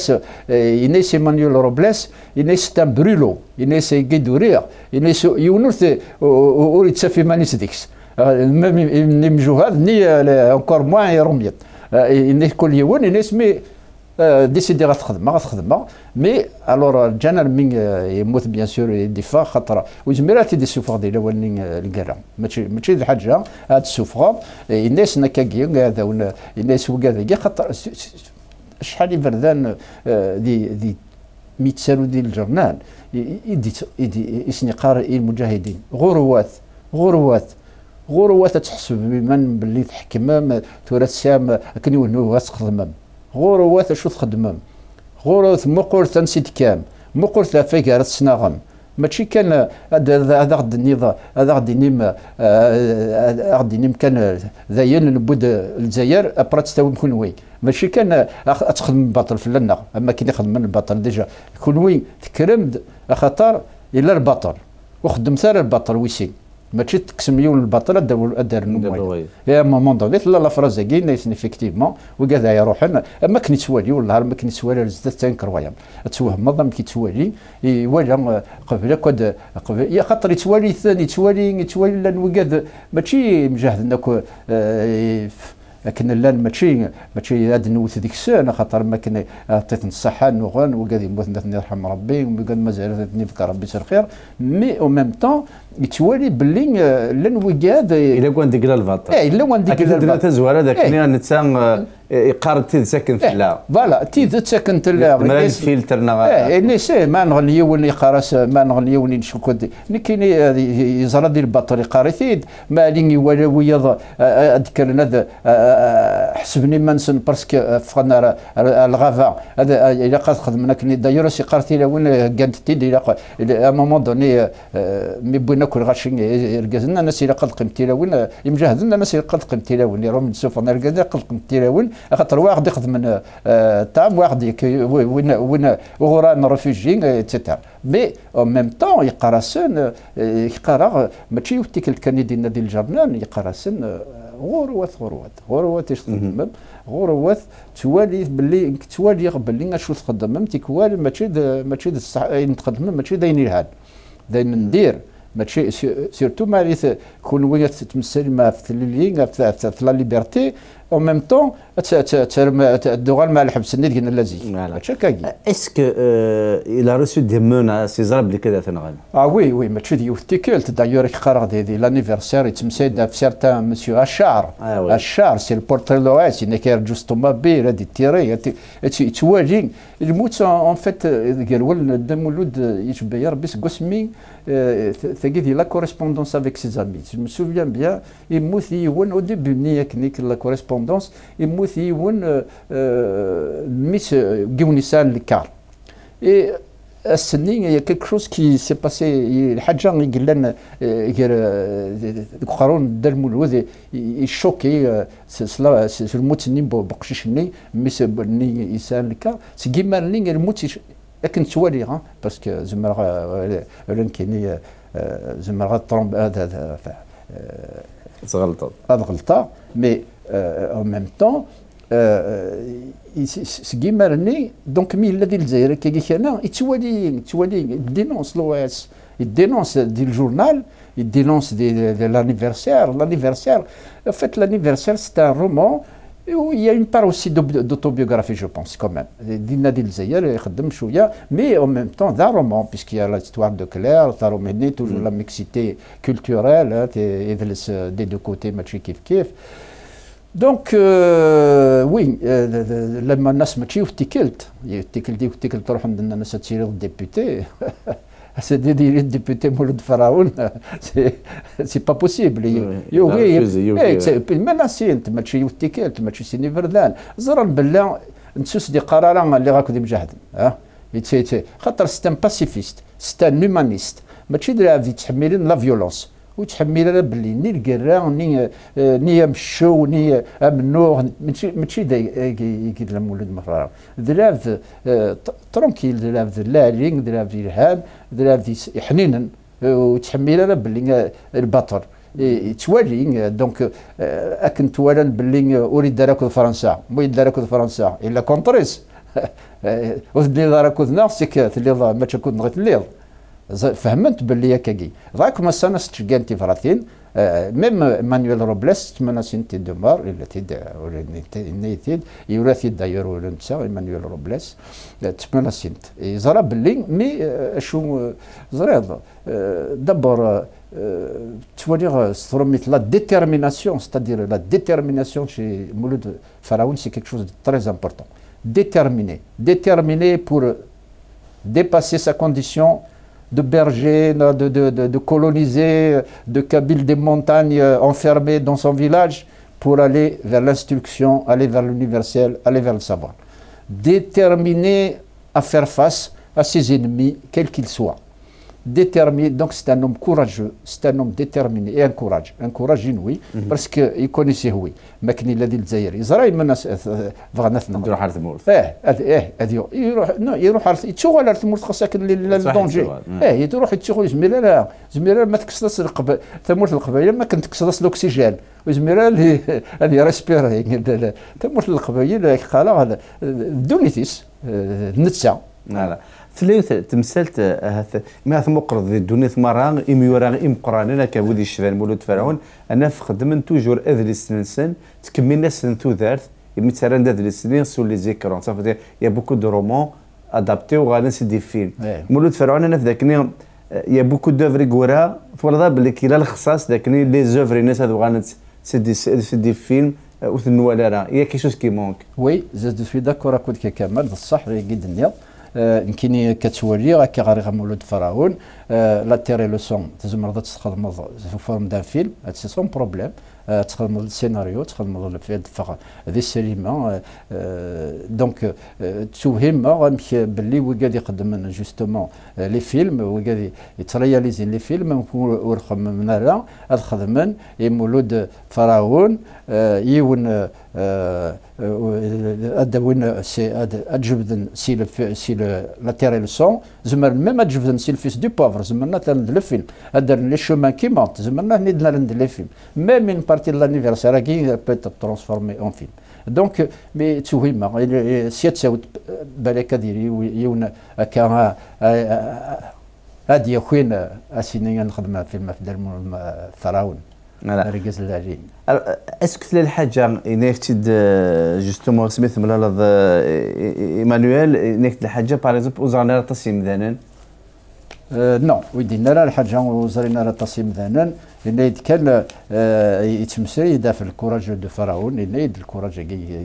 c'est un brûlot, c'est Guédourir, il مانيس ديكس ني مجوهد ني encore moins يروميت il كل يوم الناس مي ديسيدي غتخدم مي الور جانا من يموت بيان سور يدفع خاطر وزميرات يدي السفر ديال ولين الكرا ماشي الحاجه هاد السفر الناس نكاكي هذا الناس وكذا خاطر شحال يبردان دي ميتسالو ديال الجرنال يدي اسني قارئ المجاهدين غروات تحسب بمن باللي تحكم تورا السام كني ونو تخدم غروات شو تخدم غروات مقول تنسيت كام مقول لا فيكار تسناغم ماشي كان هذا غد النظام هذا غد نيم كان ذاين نبود الجزائر ابرا تستوي كونوي ماشي كان تخدم الباطل في لنا اما كي يخدم من الباطل ديجا كونوي تكرمد خاطر الا الباطل وخدم ثار الباطل ويسي ماشي تقسم يوم الباطل ادار النمويه يا مومون دوني لا فراز كي نايس افيكتيفمون وكذا يروح اما كني تسوالي والله ما كني تسوالي زدت تنكرويا توهم نظام كي تسوالي ولا قبل كود يا خاطر يتوالي ثاني يتوالي لان وكذا ماشي مجاهد لكن الان ماشي هاد نوث ديك السنه خاطر ما كنا عطيت الصحه نوغان وقال يموت الله يرحم ربي وقال مازال نذكر ربي يسر خير مي او ميم طون يتوالي باللي لان وكاد الا كان ديك الباطل الا كان ديك الباطل تزوار هذاك نتا يقارن تيد ساكن في لا فوالا تيد ساكن في لا مراد فيلترنا نسي ما نغني وني قارس ما نغني وني نشكد نكيني يزرى ديال البطل يقاري تيد ما ليني ولا ويض اذكر هذا حسبني منسن باسكو فخنا الغافا هذا الا قد خدمنا كني دايره سي قارتي لا وين كانت تيد الى مومون دوني مي بغينا كل غاشي ركزنا الناس الا قد قمتي لا وين يمجهدنا الناس الا قد قمتي لا وين راهم نشوف انا ركزنا قد قمتي لا وين خاطر واحد يخدم تام واحد وين وغران ريفوجي اتسيتيرا مي او ميم طون يقراسن يقرا ماشي يوتيك الكاني ديالنا ديال الجرنان يقراسن غروات اش تخدم غروات توالي باللي توالي باللي شو تخدم تيكوال ماشي نتقدم ماشي داين الهاد داين ندير ماشي سيرتو ماريث كون وين تمثل ما في الليغ في لا ليبرتي او ميم طون الدوغال مع الحبس النيت قلنا لازم هادشي كاكي اسكو il a reçu des menaces يزرب لي كذا تنغال وي ماشي ديال تيكلت دايور يقرا دي لانيفرسير يتمسد في سيرتان مسيو اشار اشار سي البورتري لويس اللي كيرجوستو ما بي هادي تيري تواجي الموت اون فيت قال دم ولود يشبه يا ربي سكوسمي ثقي لا كوريسبوندونس افيك سي زامي جو مي سوفيان بيان يموت يون او ديبي ني كنيك لا كوريسبوندونس يموت يون ميس قونيسان الكار اي السنين il y a quelque chose qui s'est passé الحاجه قال لنا قارون دار المولود يشوكي سي الموت ني بقشيش ني ميس ني يسال الكار سي كيما ني الموت لكن توالي ها باسكو زعما لان كاين زعما طرومب هذا غلطه غلطه مي en même temps سكيمارني دونك مي الذي الجزائر كي كان يتوالي دينونس لويس الدينونس ديال الجورنال الدينونس ديال l'anniversaire en fait l'anniversaire c'est un roman où il y a une part aussi d'autobiographie je pense quand même ديالنا ديال الجزائر يخدم شويه مي en même temps d'un roman puisqu'il y a l'histoire de Claire تاروميني toujours la mixité culturelle يدلس des deux côtés ماشي كيف دونك وي لما الناس ماشي يفتكل تروح عند الناس تسيري الديبوتي سيدي ديال الديبوتي مولود فرعون سي با بوسيبل يوغي مناسي انت ماشي يفتكلت ماشي سيني فردان زرا بلا نسوس دي قراره اللي راكو دي مجاهدين خاطر ستان باسيفيست ستان هيومانيست ماشي درا تحملين لا فيولونس وتحمل باللي ني الكرا ني يمشوا ني امنوغ ماشي يقول مولد مفرار دراف ترونكيل دراف لا لينغ دراف الهام دراف حنينا وتحمل باللي البطل توالي دونك اكن توالا باللي اريد راكد فرنسا مويد راكد فرنسا الا كونتريس وذلي راكد نفسك اللي ما تكون نغيت الليل فهمت باللي كاكي راك ما سنس تشكانتي فراتين ميم مانويل روبليس تمناسين تي دومار اللي تيد نيتيد يورثي داير ولا نسا مانويل روبليس تمناسين زرا باللي مي شو زرا دبر تولي ستروميت لا ديتيرميناسيون ستادير لا ديتيرميناسيون شي مولود فرعون سي كيك شوز تري امبورطون déterminé pour dépasser sa condition de berger, de coloniser, de Kabyle des montagnes enfermé dans son village pour aller vers l'instruction, aller vers l'universel, aller vers le savoir. Déterminé à faire face à ses ennemis, quels qu'ils soient. Déterminé, donc c'est un homme courageux, c'est un homme déterminé et un courage inouï, parce qu'il connaissait oui. ما كاين الا ديال الجزائر يزرا من الناس بغانا يروح على ثمور يروح يتشغل على ثمور خاصها كاين الدونجي يروح يتشغل زميله ما تكسرش ثمور القبائل ما كنت تكسرش الاكسجين وزميله اللي ريسبيري ثمور القبائل قال هذا دونيتيس نتسا لا ثلاث تمثلت ما مقرض الدنيا ثمران يورا قراننا كودي الشبان مولود فرعون انا خدمن توجور اذل السنسن تكملنا سنتو ذات مثلا اذل السنين سول لي زيكرون صافي يا بوكو دو رومون ادابتي وغانا سي دي فيلم مولود فرعون انا في ذاك يا بوكو دوفري كورا فرضا بلي كاين الخصاص ذاك لي زوفري الناس هذو غانا سي دي فيلم وثنوالة راه il y a quelque chose qui manque. وي جو سوي داكور اكود كمال بصح قد النيا يمكن كتولي راك غير مولود فرعون لا تيري لو سون تزمر تستخدم في فورم دان فيلم سي سون بروبليم تخدم السيناريو تخدم الفيلم هذه السينما دونك توهم غنمشي باللي هو قاعد يقدم جوستومون لي فيلم هو قاعد يترياليزي لي فيلم ورخم من هنا هذا خدمن مولود فرعون يون ادوين سي اجبدن سي لا تيري لو سون زمر ميم اجبدن سي الفيس دو بوفر زمرنا تاع لو فيلم هذا لي شومان كي مونت زمرنا ندنا لند لي فيلم ميم من بارتي de l'anniversaire qui peut être transformé en film. Donc, mais توهيما سيات ساوت بالك ديري يون كان هادي خوين اسينيا نخدم فيلم في فرعون ركز العليم. اسكو تلا الحاجه نيفتد جوستومون سميث ملالض ايمانويل نيكت الحاجه باغ اكزومبل وزرنا تصيم ذانن نو ويدينا راه الحاجه وزرنا راه تصيم ذانن لأن يتكلم يتمسري يدافع الكوراج دو فرعون لأن يد الكوراج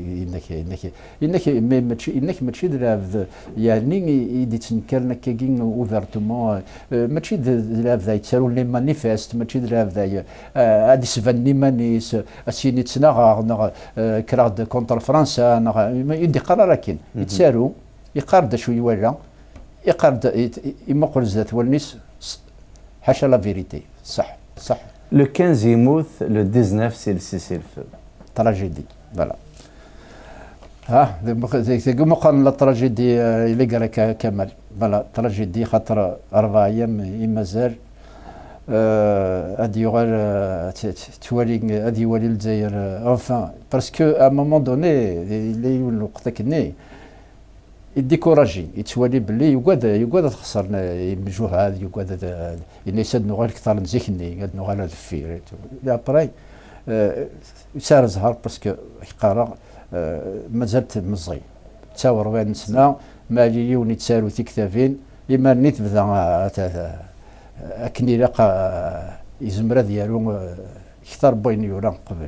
إنك ماشي دراف يعني يدي تنكرنا كاين اوفرتومون ماشي دراف ذا يتسالو لي مانيفيست ماشي دراف ذا هادي سفاني مانيس اسيني تسناغ كراد كونتر فرنسا يدي قرار كاين يتسالو يقارد شويه ولا يقارد يمقل ذات والنيس حاشا لا فيريتي صح صح. Le 15 يموت le 19 c'est le feu. تراجيدي فوالا. ها مقارنة لا تراجيدي اللي قال كمال فوالا تراجيدي خاطر 4 أيام مازال هادي يغال توالي هادي يولي الجزائر انفان باسكو ا مومون دوني اللي الوقت كني يديكوراجي يتوالي باللي يقعد تخسر المجهود يقعد يسد نغال كثر نزيكني قد نغال الفير لا براي يسار زهر باسكو يقرا مازالت مزغي تساور 40 سنه مالي وني تسالو في كتافين اما نيت بدا اكني لقى يزمر ديالو اكثر بين يورا قبل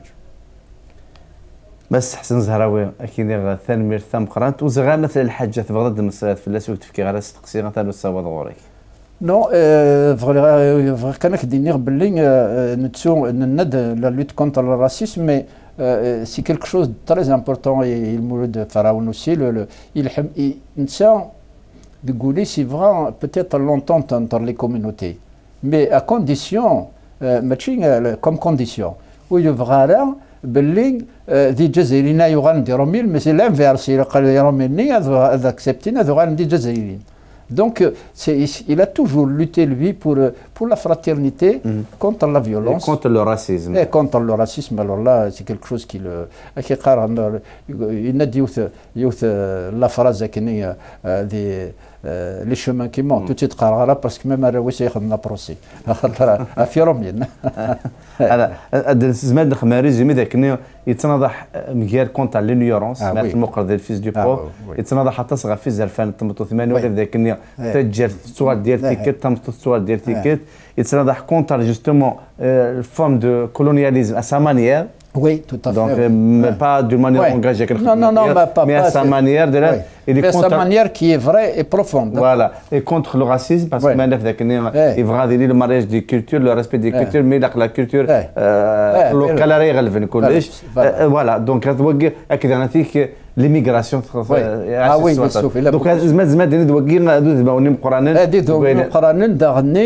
بس حسن زهراوي اكيد ثاني مرثم قرانت وزغا مثل الحاجه بغداد المسألة فلاس وتفكير على تقصير تاع الصواد غوري نو فغي كان كديني باللي نتسو ند لا لوت كونتر الراسيسم مي سي كيلكو شوز تري امبورطون المولود فرعون اوسي نسا تقولي سي فرا بوتيتر لونتونت انتر لي كوميونيتي مي ا كونديسيون ماشي كوم كونديسيون ويبغى باللي دي جزائريين يغان ديرو ميل مي سي لانفيرس الا قال يرو ميلني هذا اكسبتين هذا غان دي جزائريين دونك il a toujours lutté lui pour la fraternité contre la violence et contre le racisme et contre le racisme alors là c'est quelque chose qui le qui قارن ينادي يوث la phrase كني دي لي شومان كي مون تو تقرا باسكو ميم راه واش ياخذنا بروسي في رومين هذا زمان الخماري زعما ذاك يتناضح مكيال كونتر لينيورونس مع المقر ديال الفيس دو بروف يتناضح حتى صغار في 2008 ولا ذاك تجر السؤال ديال تيكيت تمط السؤال ديال تيكيت يتناضح كونتر جوستومون فورم دو كولونياليزم ا سا مانيير. Oui, tout à fait. Donc, pas d'une manière engagée, mais à sa manière de là. Mais sa manière qui est vraie et profonde. Voilà. Et contre le racisme, parce que maintenant, il va dire le mariage des cultures, le respect des cultures, mais la culture locale, voilà. Donc, l'immigration. Ah oui, donc, زمان دوكي دابا مقرانين. مقرانين داغني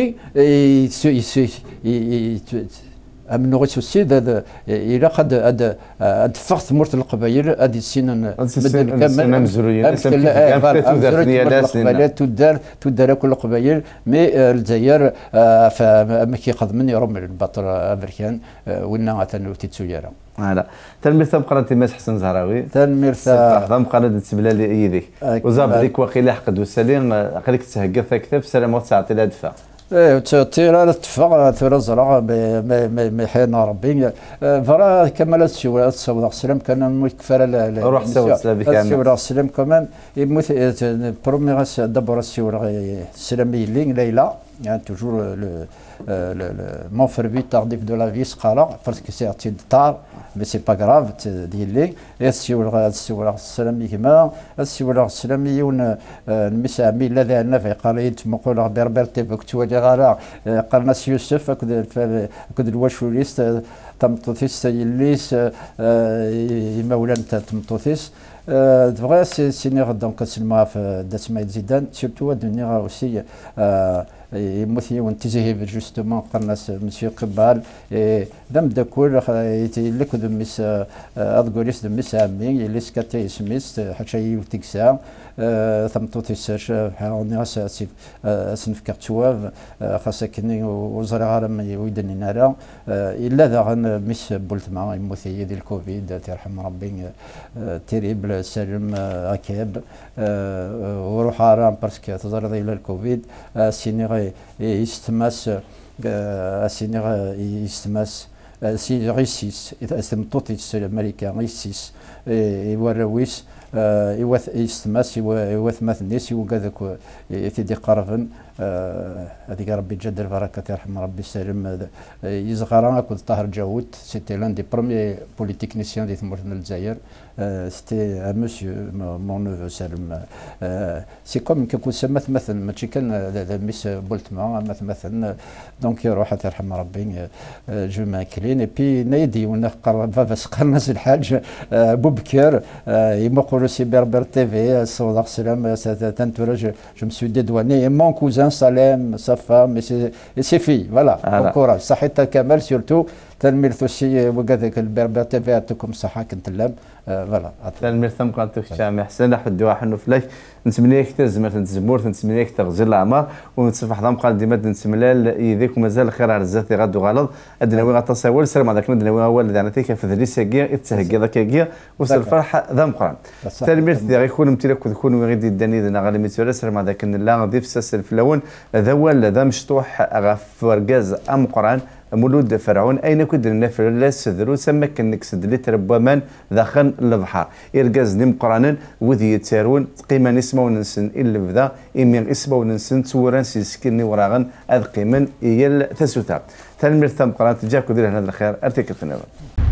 من غير هذا الى قد فخت مرت القبائل هذه السنن مدن كامل تدار كل القبائل مي الجزائر ما كيقدمن يرمي البطل الامريكان ونا ثاني تيتسويرا فوالا تلميذ مقرنه ماس حسن زهراوي تلميذ حضر مقرنه تبلالي يديك وزاب ديك واقيلا حقد وسالين قالك تهقف كتاب سلامات ساعه لا دفع تيرا تفق تيرا زرع بحينا ربي فرا كمال السيورة السود السلام كان مكفر روح سود السيورة السلام كمان يموت بروميغاس دبر السيورة السلامي لين ليلى Il y a toujours le Montferbi tardif de la vie, parce que c'est un tard, mais c'est pas grave, ديالي السيول السلامي كما السيول السلامي المسامي الذي عندنا في قرية مقولة بربرتي فكتوالي غالا قرناس يوسف كد الواشوليس تمطوثيس يليس مولان تمطوثيس دغيا سينيغ دونك سلما في داسمايد زيدان سيرتو دنيغا اوسي يموثي ونتزهي جوستومون قرناس مسيو قبال دم داكول يتيلك دميس ادغوريس دميس عمي يليس كاتي سميس حتى تكسا ثمطوتي ساش حاولني اسنف كارتواف خاصة كني وزرا غارم ويدني نارا الا ذا ميس بولتما يموثي ديال الكوفيد تيرحم ربي تيريبل سالم اكاب وروح راه باسكو تزرد الى الكوفيد سيني يستماس سيني يستماس سي ريسيس ثمطوتي الامريكان ريسيس يورويس يوث يستماس يوث مثنيس وكذاك يتيدي قرفن هذيك ربي تجد البركه يرحم ربي السلام يزغران كنت طاهر جاوود سيتي لان دي بروميي بوليتيكنيسيان دي ثمورتنا الجزائر سيتي ان مسيو مون نوفو سالم سي كوم كيكون سمات مثلا ماشي كان ميس بولتما مثلا دونك يروح يرحم ربي جو ماكلين اي بي نايدي ونقر فافاس قرناس الحاج بوبكر يمقولوا سي بربر تي في الصوت السلام تنتورج جو مسوي ديدواني مون كوزان سلام صفا مي سي في فوالا كوراج صحيت كمال سورتو تنميرث الشيء وكذاك البربر تي في عطيكم الصحه كنت اللام فوالا تنميرث مقالتك شامي حسن احمد واحد نفلاك نتمنى لك تزمر تزمور نتمنى لك تغزل العمر ونتصفح ضم قال ديما نتملال يديك ومازال خير على الزات غادو غلط ادناوي غتصاول السلام عليكم ادناوي اول دعنتك في ذريس كيا اتهكي ذاك كيا وصل الفرحه ذا مقران تنميرث دي غيكون متلك وتكون غير داني ذا غالي ميتورا السلام عليكم لا نضيف ساس الفلون ذا ولا ذا مشطوح غف ورقاز ام قران مولود فرعون اين كدر النفر لا سدرو سمك نكسد لي تربومان داخل البحر يرقاز نيم قرانا وذي يتسارون قيمه نسمه وننسن الا بدا ايمين اسمه وننسن توران سيسكني وراغن اذ قيمن يل تسوتا تنمير ثم قران تجاكو دير هذا الخير ارتكب في النظام